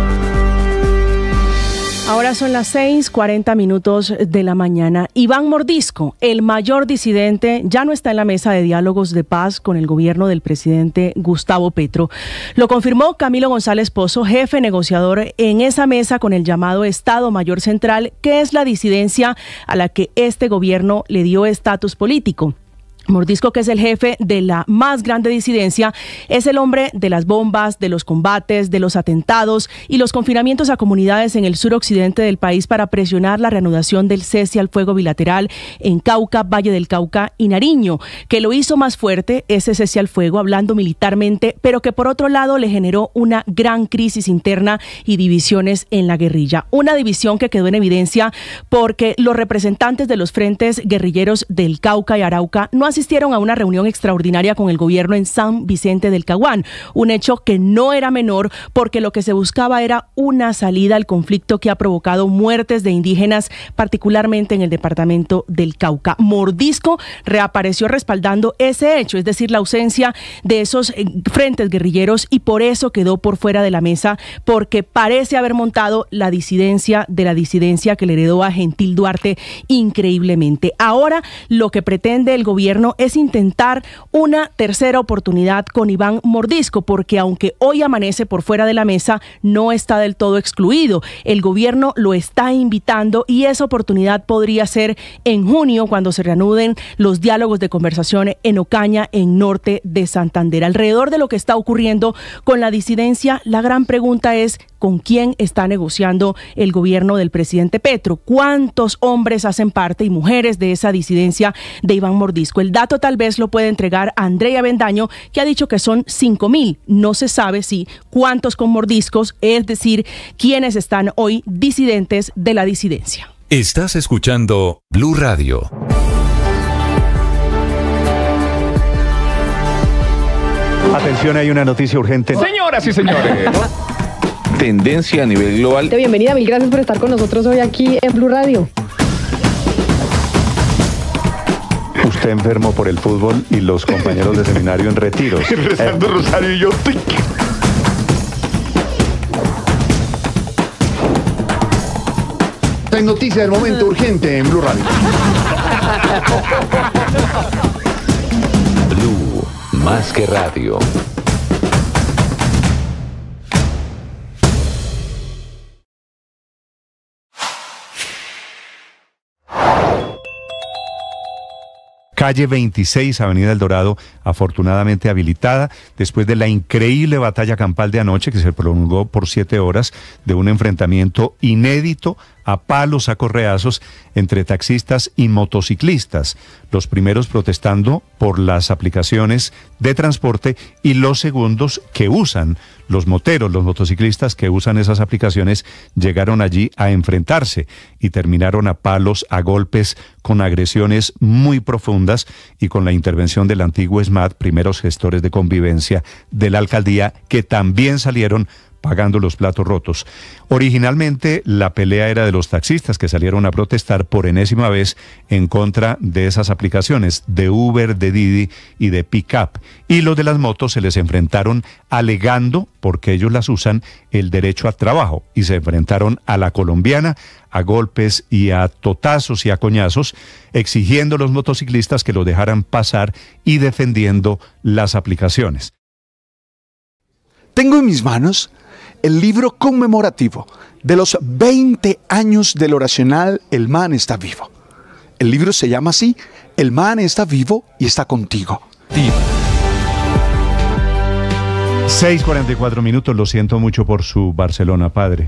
Ahora son las seis cuarenta minutos de la mañana. Iván Mordisco, el mayor disidente, ya no está en la mesa de diálogos de paz con el gobierno del presidente Gustavo Petro. Lo confirmó Camilo González Pozo, jefe negociador en esa mesa con el llamado Estado Mayor Central, que es la disidencia a la que este gobierno le dio estatus político. Mordisco, que es el jefe de la más grande disidencia, es el hombre de las bombas, de los combates, de los atentados y los confinamientos a comunidades en el suroccidente del país para presionar la reanudación del cese al fuego bilateral en Cauca, Valle del Cauca y Nariño, que lo hizo más fuerte ese cese al fuego, hablando militarmente, pero que por otro lado le generó una gran crisis interna y divisiones en la guerrilla. Una división que quedó en evidencia porque los representantes de los frentes guerrilleros del Cauca y Arauca no asistieron a una reunión extraordinaria con el gobierno en San Vicente del Caguán, un hecho que no era menor porque lo que se buscaba era una salida al conflicto que ha provocado muertes de indígenas, particularmente en el departamento del Cauca. Mordisco reapareció respaldando ese hecho, es decir, la ausencia de esos frentes guerrilleros, y por eso quedó por fuera de la mesa, porque parece haber montado la disidencia de la disidencia que le heredó a Gentil Duarte increíblemente. Ahora lo que pretende el gobierno es intentar una tercera oportunidad con Iván Mordisco, porque aunque hoy amanece por fuera de la mesa, no está del todo excluido. El gobierno lo está invitando y esa oportunidad podría ser en junio, cuando se reanuden los diálogos de conversación en Ocaña, en norte de Santander. Alrededor de lo que está ocurriendo con la disidencia, la gran pregunta es: ¿con quién está negociando el gobierno del presidente Petro? ¿Cuántos hombres hacen parte y mujeres de esa disidencia de Iván Mordisco? El dato tal vez lo puede entregar Andrea Bendaño, que ha dicho que son cinco mil. No se sabe si cuántos con mordiscos, es decir, quiénes están hoy disidentes de la disidencia. Estás escuchando Blue Radio. Atención, hay una noticia urgente. Señoras y señores. Tendencia a nivel global. Bienvenida, mil gracias por estar con nosotros hoy aquí en Blue Radio. Usted enfermo por el fútbol y los compañeros de seminario en retiros. Rezando rosario y yo. Esta es noticia del momento urgente en Blue Radio. Blue, más que radio. Calle veintiséis, Avenida El Dorado, afortunadamente habilitada después de la increíble batalla campal de anoche, que se prolongó por siete horas, de un enfrentamiento inédito a palos, a correazos entre taxistas y motociclistas, los primeros protestando por las aplicaciones de transporte y los segundos que usan los moteros, los motociclistas que usan esas aplicaciones, llegaron allí a enfrentarse y terminaron a palos, a golpes, con agresiones muy profundas y con la intervención del antiguo ESMAD, primeros gestores de convivencia de la alcaldía, que también salieron pagando los platos rotos. Originalmente la pelea era de los taxistas que salieron a protestar por enésima vez en contra de esas aplicaciones de Uber, de Didi y de Pickup. Y los de las motos se les enfrentaron alegando, porque ellos las usan, el derecho a trabajo, y se enfrentaron a la colombiana a golpes y a totazos y a coñazos, exigiendo a los motociclistas que los dejaran pasar y defendiendo las aplicaciones. Tengo en mis manos el libro conmemorativo de los veinte años del oracional El Man está vivo. El libro se llama así, El Man está vivo y está contigo. seis cuarenta y cuatro minutos, lo siento mucho por su Barcelona, padre.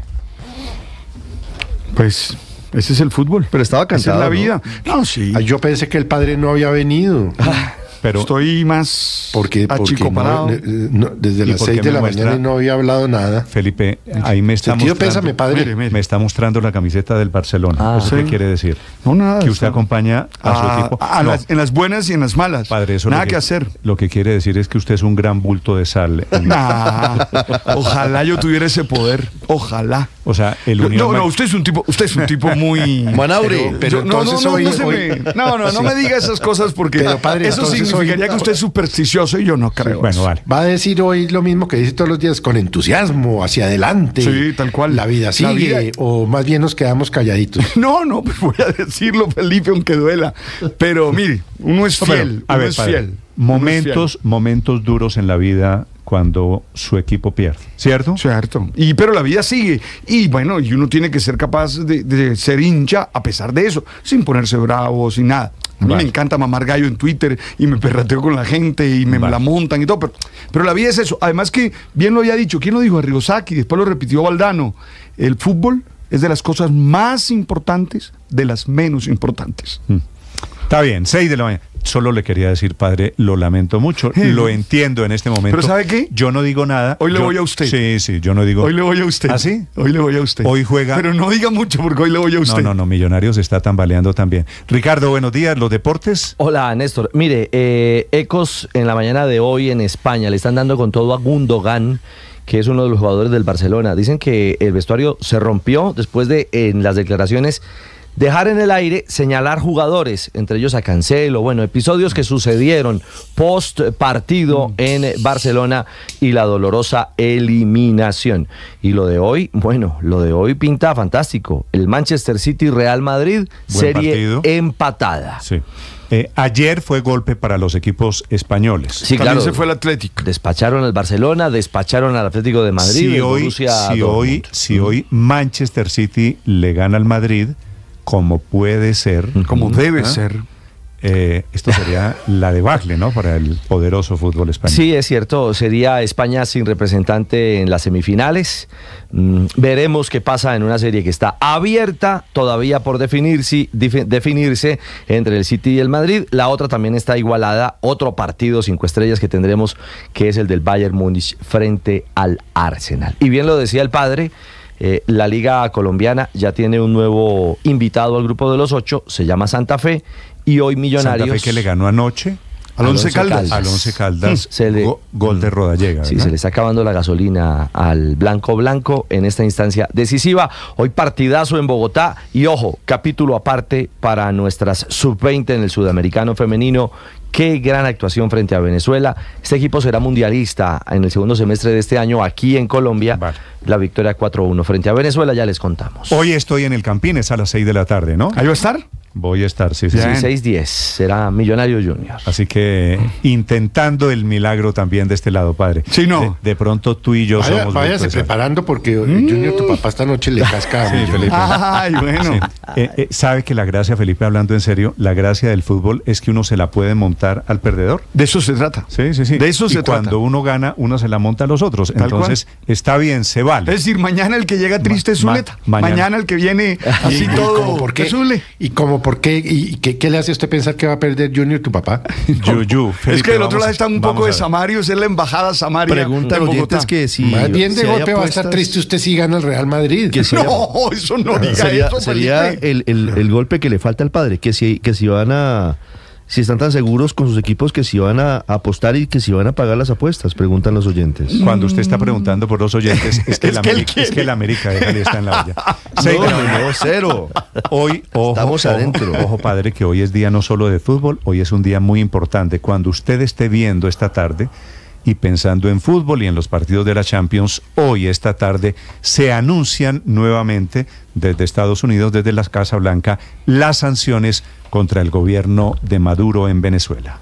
Pues ese es el fútbol. Pero estaba cansado, esa es la vida. No, no sí. Yo pensé que el padre no había venido. Pero estoy más porque, porque achicoparado. No, no, desde las seis de la muestra, mañana y no había hablado nada. Felipe, ahí me está Sentido mostrando, pésame, padre. Mire, mire. Me está mostrando la camiseta del Barcelona. Ah, ¿Eso sí. qué quiere decir? No, nada. Que usted está... acompaña a, a su equipo. A no. las, en las buenas y en las malas. Padre, eso nada que, que hacer. Lo que quiere decir es que usted es un gran bulto de sal. Nah, ojalá yo tuviera ese poder. Ojalá. O sea, el Unión... No, no, usted es un tipo, usted es un tipo muy... Manaure. Pero, pero yo, no, entonces no, no, hoy, no, se hoy... me... no, no, no sí. me diga esas cosas porque pero, padre, eso significaría hoy... que usted es supersticioso y yo no creo. Sí, bueno, vale. Va a decir hoy lo mismo que dice todos los días, con entusiasmo, hacia adelante. Sí, tal cual. La vida sigue, la vida... o más bien nos quedamos calladitos. No, no, pues voy a decirlo, Felipe, aunque duela. Pero mire, uno es fiel, a uno ver, es padre, fiel. Momentos, es fiel. momentos duros en la vida cuando su equipo pierde, ¿cierto? Cierto. Y pero la vida sigue. Y bueno, y uno tiene que ser capaz de, de ser hincha a pesar de eso, sin ponerse bravo, sin nada. A mí vale. me encanta mamar gallo en Twitter y me perrateo con la gente y me vale. la montan y todo, pero, pero la vida es eso. Además que, bien lo había dicho, ¿quién lo dijo? Arrigosaki, después lo repitió Valdano. El fútbol es de las cosas más importantes de las menos importantes. Mm. Está bien, seis de la mañana. Solo le quería decir, padre, lo lamento mucho, sí. lo entiendo en este momento. ¿Pero sabe qué? Yo no digo nada. Hoy le yo, voy a usted. Sí, sí, yo no digo... Hoy le voy a usted. ¿Ah, sí? Hoy le voy a usted. Hoy juega... Pero no diga mucho porque hoy le voy a usted. No, no, no, Millonarios está tambaleando también. Ricardo, buenos días, ¿los deportes? Hola, Néstor. Mire, eh, ecos en la mañana de hoy en España le están dando con todo a Gundogan, que es uno de los jugadores del Barcelona. Dicen que el vestuario se rompió después de, en las declaraciones, dejar en el aire señalar jugadores, entre ellos a Cancelo, bueno, episodios que sucedieron post partido en Barcelona y la dolorosa eliminación. Y lo de hoy, bueno, lo de hoy pinta fantástico. El Manchester City Real Madrid, buen serie partido. Empatada. Sí. Eh, ayer fue golpe para los equipos españoles. Sí, también claro. se fue el Atlético. Despacharon al Barcelona, despacharon al Atlético de Madrid. Si hoy, Borussia si, hoy, si hoy Manchester City le gana al Madrid, como puede ser, como debe ¿eh? ser, eh, esto sería la debacle, ¿no? Para el poderoso fútbol español. Sí, es cierto, sería España sin representante en las semifinales. Mm, veremos qué pasa en una serie que está abierta todavía por definirse, dif- definirse entre el City y el Madrid. La otra también está igualada, otro partido cinco estrellas que tendremos, que es el del Bayern Múnich frente al Arsenal. Y bien lo decía el padre, Eh, la Liga Colombiana ya tiene un nuevo invitado al grupo de los ocho, se llama Santa Fe, y hoy Millonarios... Santa Fe que le ganó anoche al Once Caldas. Al Once Caldas, se le, go, gol de Rodallega. Sí, ¿verdad? se le está acabando la gasolina al Blanco Blanco en esta instancia decisiva. Hoy partidazo en Bogotá y ojo, capítulo aparte para nuestras sub veinte en el Sudamericano Femenino. Qué gran actuación frente a Venezuela. Este equipo será mundialista en el segundo semestre de este año aquí en Colombia. Vale. La victoria cuatro uno frente a Venezuela, ya les contamos. Hoy estoy en el Campín, es a las seis de la tarde, ¿no? ¿Ahí va a estar? Voy a estar, sí, sí. Sí, seis diez, será Millonario Junior. Así que intentando el milagro también de este lado, padre. Sí, no. De, de pronto tú y yo Vaya, somos... váyase preparando porque mm. Junior, tu papá esta noche le casca a sí, Felipe. Ay, bueno. Sí. Eh, eh, ¿Sabe que la gracia, Felipe, hablando en serio, la gracia del fútbol es que uno se la puede montar al perdedor? De eso se trata. Sí, sí, sí. De eso y se cuando trata. uno gana, uno se la monta a los otros. Tal Entonces, cual. está bien, se vale. Es decir, mañana el que llega triste es Ma- Zuleta. ma- mañana. mañana. el que viene así ¿Y todo. como por qué? es Zule. ¿Y como por qué? ¿Y qué, qué le hace a usted pensar que va a perder Junior, tu papá? Yuyu, Es que del otro lado está un poco de Samario. Samario, es la embajada Samaria. Pregunta a en los Bogotá. oyentes que si. Más bien de si hay golpe va a estar apuestas- triste usted si gana el Real Madrid. Que si No, hay- eso no diga sería, eso, sería Felipe. el, el, el golpe que le falta al padre, que si, que si van a, si están tan seguros con sus equipos que si van a apostar y que si van a pagar las apuestas, preguntan los oyentes. Cuando usted está preguntando por los oyentes, es que, Es el, que él América, es que el América de Cali está en la olla. No, no, no, cero. Hoy, ojo, Estamos ojo, adentro. Ojo, padre, que hoy es día no solo de fútbol, hoy es un día muy importante. Cuando usted esté viendo esta tarde y pensando en fútbol y en los partidos de la Champions, hoy, esta tarde, se anuncian nuevamente desde Estados Unidos, desde la Casa Blanca, las sanciones contra el gobierno de Maduro en Venezuela.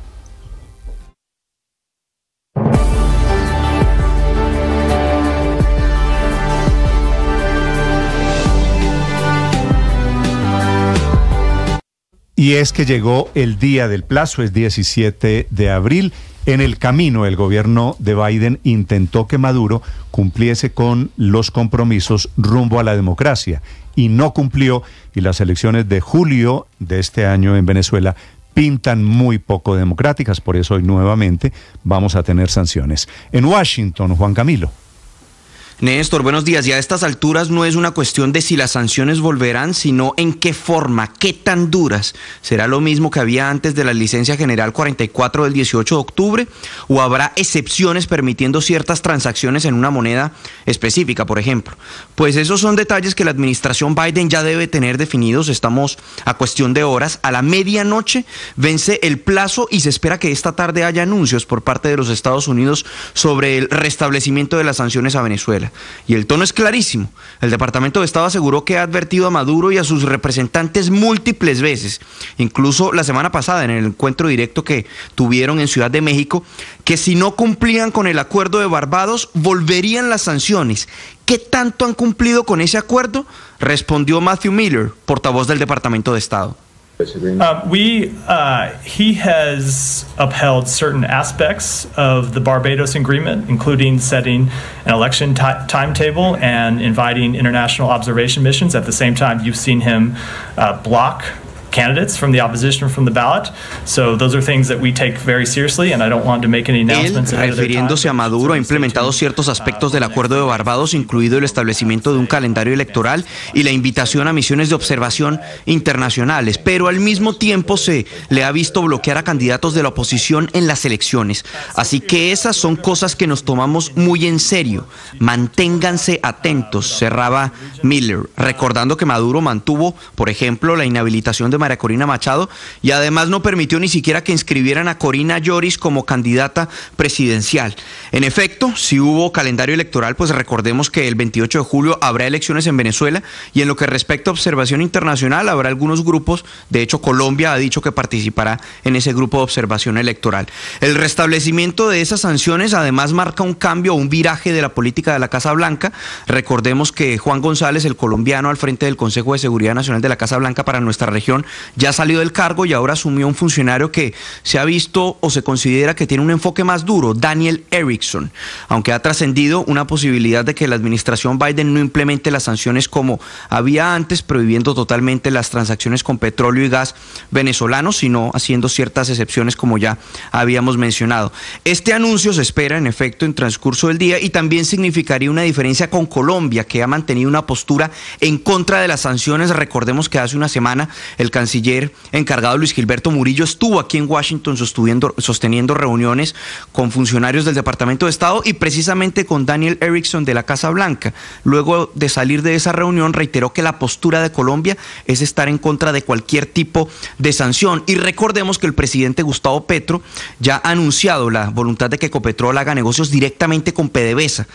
Y es que llegó el día del plazo, es diecisiete de abril. En el camino, el gobierno de Biden intentó que Maduro cumpliese con los compromisos rumbo a la democracia y no cumplió, y las elecciones de julio de este año en Venezuela pintan muy poco democráticas, por eso hoy nuevamente vamos a tener sanciones. En Washington, Juan Camilo. Néstor, buenos días. Ya a estas alturas no es una cuestión de si las sanciones volverán, sino en qué forma, qué tan duras. ¿Será lo mismo que había antes de la licencia general cuarenta y cuatro del dieciocho de octubre? ¿O habrá excepciones permitiendo ciertas transacciones en una moneda específica, por ejemplo? Pues esos son detalles que la administración Biden ya debe tener definidos. Estamos a cuestión de horas. A la medianoche vence el plazo y se espera que esta tarde haya anuncios por parte de los Estados Unidos sobre el restablecimiento de las sanciones a Venezuela. Y el tono es clarísimo. El Departamento de Estado aseguró que ha advertido a Maduro y a sus representantes múltiples veces, incluso la semana pasada en el encuentro directo que tuvieron en Ciudad de México, que si no cumplían con el acuerdo de Barbados, volverían las sanciones. ¿Qué tanto han cumplido con ese acuerdo? Respondió Matthew Miller, portavoz del Departamento de Estado. Uh, we, uh, he has upheld certain aspects of the Barbados Agreement, including setting an election timetable and inviting international observation missions. At the same time, you've seen him uh, block candidates from the opposition from the ballot. So those are things that we take very seriously, and I don't want to make any announcements. Él, refiriéndose a Maduro, ha implementado ciertos aspectos del acuerdo de Barbados, incluido el establecimiento de un calendario electoral y la invitación a misiones de observación internacionales, pero al mismo tiempo se le ha visto bloquear a candidatos de la oposición en las elecciones. Así que esas son cosas que nos tomamos muy en serio. Manténganse atentos, cerraba Miller, recordando que Maduro mantuvo, por ejemplo, la inhabilitación de María Corina Machado y además no permitió ni siquiera que inscribieran a Corina Lloris como candidata presidencial. En efecto, si hubo calendario electoral, pues recordemos que el veintiocho de julio habrá elecciones en Venezuela y en lo que respecta a observación internacional habrá algunos grupos, de hecho Colombia ha dicho que participará en ese grupo de observación electoral. El restablecimiento de esas sanciones además marca un cambio, un viraje de la política de la Casa Blanca. Recordemos que Juan González, el colombiano al frente del Consejo de Seguridad Nacional de la Casa Blanca para nuestra región, ya salió del cargo y ahora asumió un funcionario que se ha visto o se considera que tiene un enfoque más duro, Daniel Erickson, aunque ha trascendido una posibilidad de que la administración Biden no implemente las sanciones como había antes, prohibiendo totalmente las transacciones con petróleo y gas venezolanos, sino haciendo ciertas excepciones como ya habíamos mencionado. Este anuncio se espera en efecto en transcurso del día y también significaría una diferencia con Colombia, que ha mantenido una postura en contra de las sanciones. Recordemos que hace una semana el canciller encargado Luis Gilberto Murillo estuvo aquí en Washington sosteniendo, sosteniendo reuniones con funcionarios del Departamento de Estado y precisamente con Daniel Erickson de la Casa Blanca. Luego de salir de esa reunión reiteró que la postura de Colombia es estar en contra de cualquier tipo de sanción. Y recordemos que el presidente Gustavo Petro ya ha anunciado la voluntad de que Ecopetrol haga negocios directamente con PDVSA,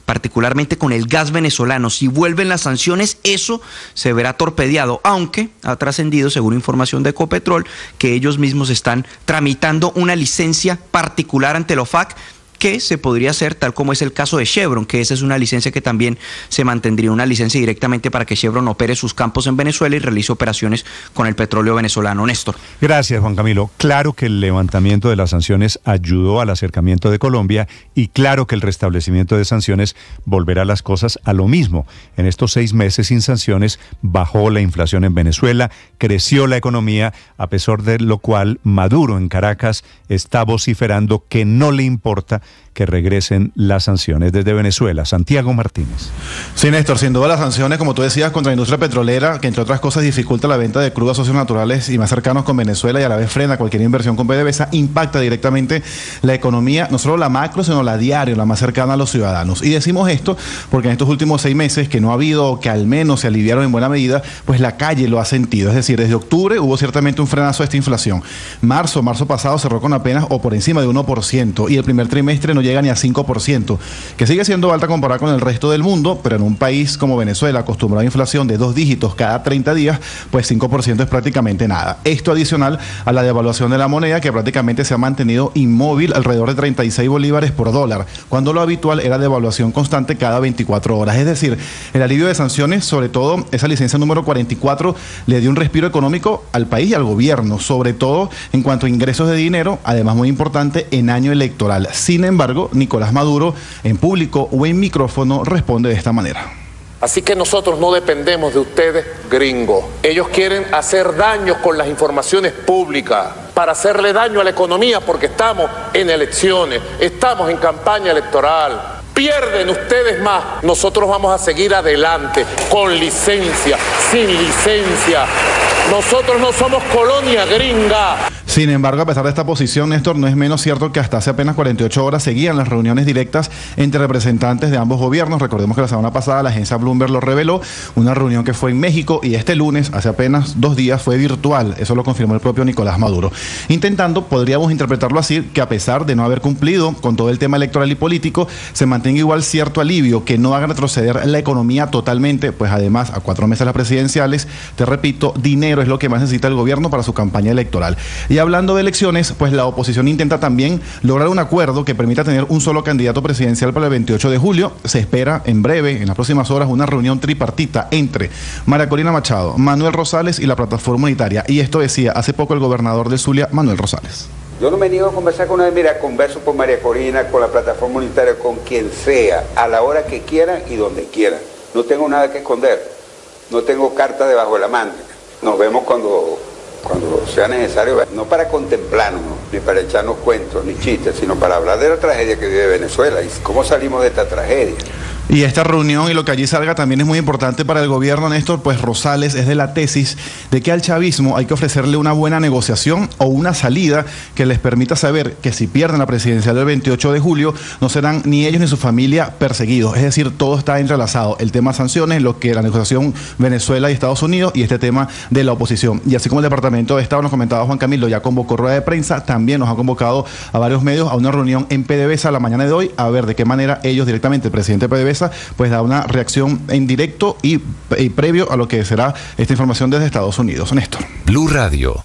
particularmente con el gas venezolano. Si vuelven las sanciones, eso se verá torpedeado, aunque ha trascendido, según información de Ecopetrol, que ellos mismos están tramitando una licencia particular ante el OFAC, que se podría hacer tal como es el caso de Chevron, que esa es una licencia que también se mantendría, una licencia directamente para que Chevron opere sus campos en Venezuela y realice operaciones con el petróleo venezolano. Néstor. Gracias, Juan Camilo. Claro que el levantamiento de las sanciones ayudó al acercamiento de Colombia y claro que el restablecimiento de sanciones volverá las cosas a lo mismo. En estos seis meses sin sanciones bajó la inflación en Venezuela, creció la economía, a pesar de lo cual Maduro en Caracas está vociferando que no le importa que regresen las sanciones. Desde Venezuela, Santiago Martínez. Sí, Néstor, sin duda las sanciones, como tú decías, contra la industria petrolera, que entre otras cosas dificulta la venta de crudos socios naturales y más cercanos con Venezuela y a la vez frena cualquier inversión con PDVSA, impacta directamente la economía, no solo la macro, sino la diaria, la más cercana a los ciudadanos. Y decimos esto porque en estos últimos seis meses que no ha habido, que al menos se aliviaron en buena medida, pues la calle lo ha sentido. Es decir, desde octubre hubo ciertamente un frenazo a esta inflación. Marzo, marzo pasado cerró con apenas o por encima de uno por ciento y el primer trimestre no llega ni a cinco por ciento, que sigue siendo alta comparada con el resto del mundo, pero en un país como Venezuela, acostumbrado a inflación de dos dígitos cada treinta días, pues cinco por ciento es prácticamente nada. Esto adicional a la devaluación de la moneda, que prácticamente se ha mantenido inmóvil alrededor de treinta y seis bolívares por dólar, cuando lo habitual era devaluación constante cada veinticuatro horas. Es decir, el alivio de sanciones, sobre todo esa licencia número cuarenta y cuatro, le dio un respiro económico al país y al gobierno, sobre todo en cuanto a ingresos de dinero, además muy importante en año electoral. Sin embargo, Nicolás Maduro, en público o en micrófono, responde de esta manera. Así que nosotros no dependemos de ustedes, gringos. Ellos quieren hacer daño con las informaciones públicas para hacerle daño a la economía porque estamos en elecciones, estamos en campaña electoral. Pierden ustedes más. Nosotros vamos a seguir adelante con licencia, sin licencia. Nosotros no somos colonia gringa. Sin embargo, a pesar de esta posición, Néstor, no es menos cierto que hasta hace apenas cuarenta y ocho horas seguían las reuniones directas entre representantes de ambos gobiernos. Recordemos que la semana pasada la agencia Bloomberg lo reveló, una reunión que fue en México y este lunes, hace apenas dos días, fue virtual. Eso lo confirmó el propio Nicolás Maduro. Intentando, podríamos interpretarlo así, que a pesar de no haber cumplido con todo el tema electoral y político, se mantenga igual cierto alivio, que no haga retroceder la economía totalmente, pues además a cuatro meses las presidenciales, te repito, dinero es lo que más necesita el gobierno para su campaña electoral. Y hablando de elecciones, pues la oposición intenta también lograr un acuerdo que permita tener un solo candidato presidencial para el veintiocho de julio. Se espera en breve, en las próximas horas, una reunión tripartita entre María Corina Machado, Manuel Rosales y la plataforma unitaria. Y esto decía hace poco el gobernador del Zulia, Manuel Rosales. Yo no me niego a conversar con nadie, mira, converso con María Corina, con la plataforma unitaria, con quien sea, a la hora que quieran y donde quieran. No tengo nada que esconder, no tengo carta debajo de la manga. Nos vemos cuando, cuando sea necesario, no para contemplarnos, ni para echarnos cuentos, ni chistes, sino para hablar de la tragedia que vive Venezuela y cómo salimos de esta tragedia. Y esta reunión y lo que allí salga también es muy importante para el gobierno, Néstor, pues Rosales es de la tesis de que al chavismo hay que ofrecerle una buena negociación o una salida que les permita saber que si pierden la presidencial del veintiocho de julio no serán ni ellos ni su familia perseguidos. Es decir, todo está entrelazado. El tema sanciones, lo que la negociación Venezuela y Estados Unidos y este tema de la oposición. Y así como el Departamento de Estado, nos comentaba Juan Camilo, ya convocó rueda de prensa, también nos ha convocado a varios medios a una reunión en PDVSA la mañana de hoy, a ver de qué manera ellos directamente, el presidente de PDVSA, pues da una reacción en directo y, y previo a lo que será esta información desde Estados Unidos. Néstor. Blue Radio.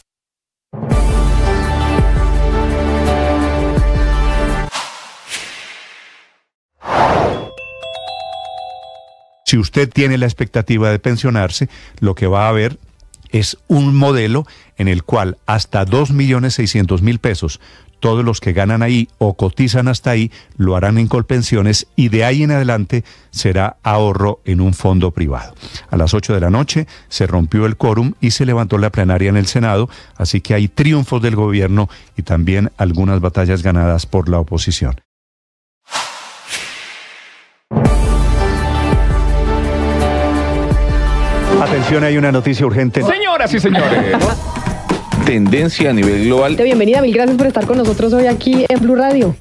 Si usted tiene la expectativa de pensionarse, lo que va a haber es un modelo en el cual hasta dos millones seiscientos mil pesos, todos los que ganan ahí o cotizan hasta ahí, lo harán en Colpensiones y de ahí en adelante será ahorro en un fondo privado. A las ocho de la noche se rompió el quórum y se levantó la plenaria en el Senado, así que hay triunfos del gobierno y también algunas batallas ganadas por la oposición. Atención, hay una noticia urgente. Señoras y señores. Tendencia a nivel global. Bienvenida, mil gracias por estar con nosotros hoy aquí en Blue Radio.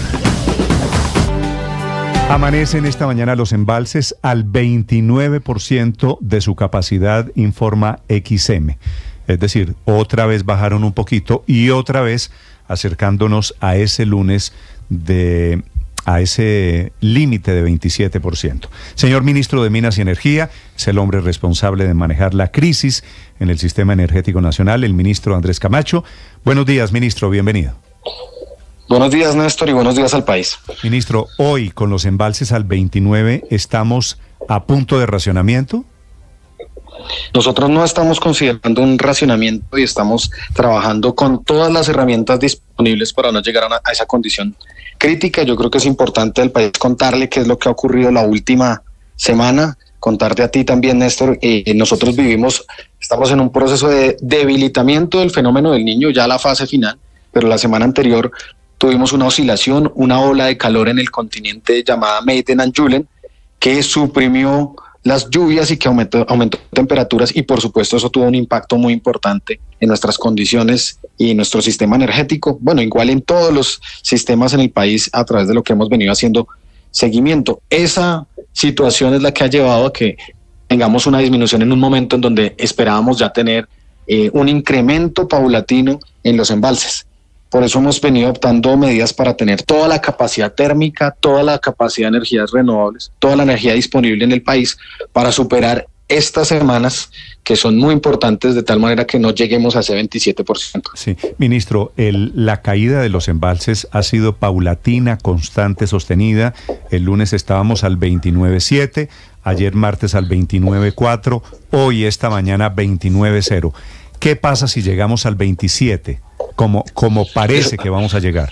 Amanecen esta mañana los embalses al veintinueve por ciento de su capacidad, informa X M. Es decir, otra vez bajaron un poquito y otra vez acercándonos a ese lunes de a ese límite de veintisiete por ciento. Señor ministro de Minas y Energía, es el hombre responsable de manejar la crisis en el sistema energético nacional, el ministro Andrés Camacho. Buenos días, ministro, bienvenido. Buenos días, Néstor, y buenos días al país. Ministro, hoy con los embalses al veintinueve, ¿estamos a punto de racionamiento? Nosotros no estamos considerando un racionamiento y estamos trabajando con todas las herramientas disponibles para no llegar a, una, a esa condición crítica. Yo creo que es importante al país contarle qué es lo que ha ocurrido la última semana, contarte a ti también, Néstor. Eh, nosotros vivimos, estamos en un proceso de debilitamiento del fenómeno del Niño, ya la fase final, pero la semana anterior tuvimos una oscilación, una ola de calor en el continente llamada Meiden and Julen, que suprimió las lluvias y que aumentó, aumentó temperaturas, y por supuesto eso tuvo un impacto muy importante en nuestras condiciones y en nuestro sistema energético, bueno, igual en todos los sistemas en el país a través de lo que hemos venido haciendo seguimiento. Esa situación es la que ha llevado a que tengamos una disminución en un momento en donde esperábamos ya tener eh, un incremento paulatino en los embalses. Por eso hemos venido adoptando medidas para tener toda la capacidad térmica, toda la capacidad de energías renovables, toda la energía disponible en el país para superar estas semanas que son muy importantes, de tal manera que no lleguemos a ese veintisiete por ciento. Sí, ministro, el, la caída de los embalses ha sido paulatina, constante, sostenida. El lunes estábamos al veintinueve punto siete, ayer martes al veintinueve punto cuatro, hoy esta mañana veintinueve punto cero. ¿Qué pasa si llegamos al veintisiete, como, como parece que vamos a llegar?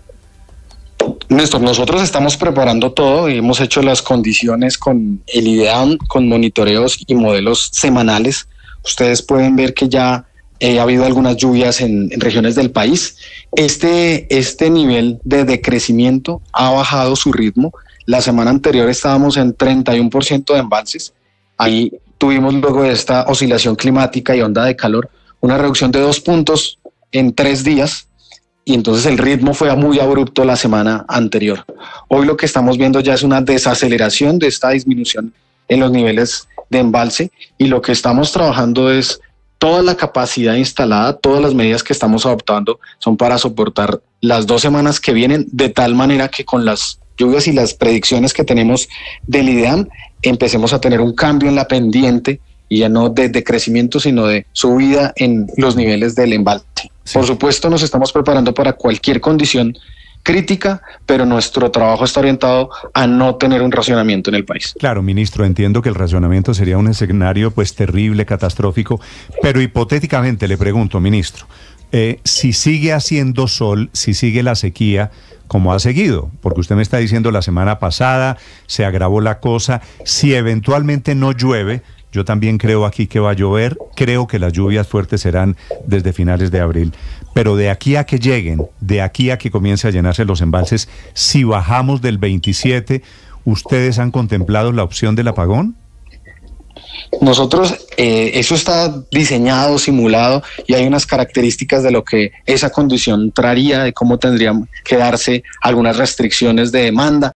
Néstor, nosotros estamos preparando todo y hemos hecho las condiciones con el IDEAM, con monitoreos y modelos semanales. Ustedes pueden ver que ya eh, ha habido algunas lluvias en, en regiones del país. Este, este nivel de decrecimiento ha bajado su ritmo. La semana anterior estábamos en treinta y uno por ciento de embalses. Ahí tuvimos, luego de esta oscilación climática y onda de calor, una reducción de dos puntos en tres días, y entonces el ritmo fue muy abrupto la semana anterior. Hoy lo que estamos viendo ya es una desaceleración de esta disminución en los niveles de embalse, y lo que estamos trabajando es toda la capacidad instalada, todas las medidas que estamos adoptando son para soportar las dos semanas que vienen, de tal manera que con las lluvias y las predicciones que tenemos del IDEAM empecemos a tener un cambio en la pendiente, y ya no de, de crecimiento, sino de subida en los niveles del embalse. Sí. Por supuesto, nos estamos preparando para cualquier condición crítica, pero nuestro trabajo está orientado a no tener un racionamiento en el país. Claro, ministro, entiendo que el racionamiento sería un escenario pues terrible, catastrófico, pero hipotéticamente le pregunto, ministro, eh, si sigue haciendo sol, si sigue la sequía, como ha seguido, porque usted me está diciendo la semana pasada se agravó la cosa, si eventualmente no llueve, yo también creo aquí que va a llover, creo que las lluvias fuertes serán desde finales de abril, pero de aquí a que lleguen, de aquí a que comience a llenarse los embalses, si bajamos del veintisiete, ¿ustedes han contemplado la opción del apagón? Nosotros, eh, eso está diseñado, simulado, y hay unas características de lo que esa condición traería, de cómo tendrían que darse algunas restricciones de demanda.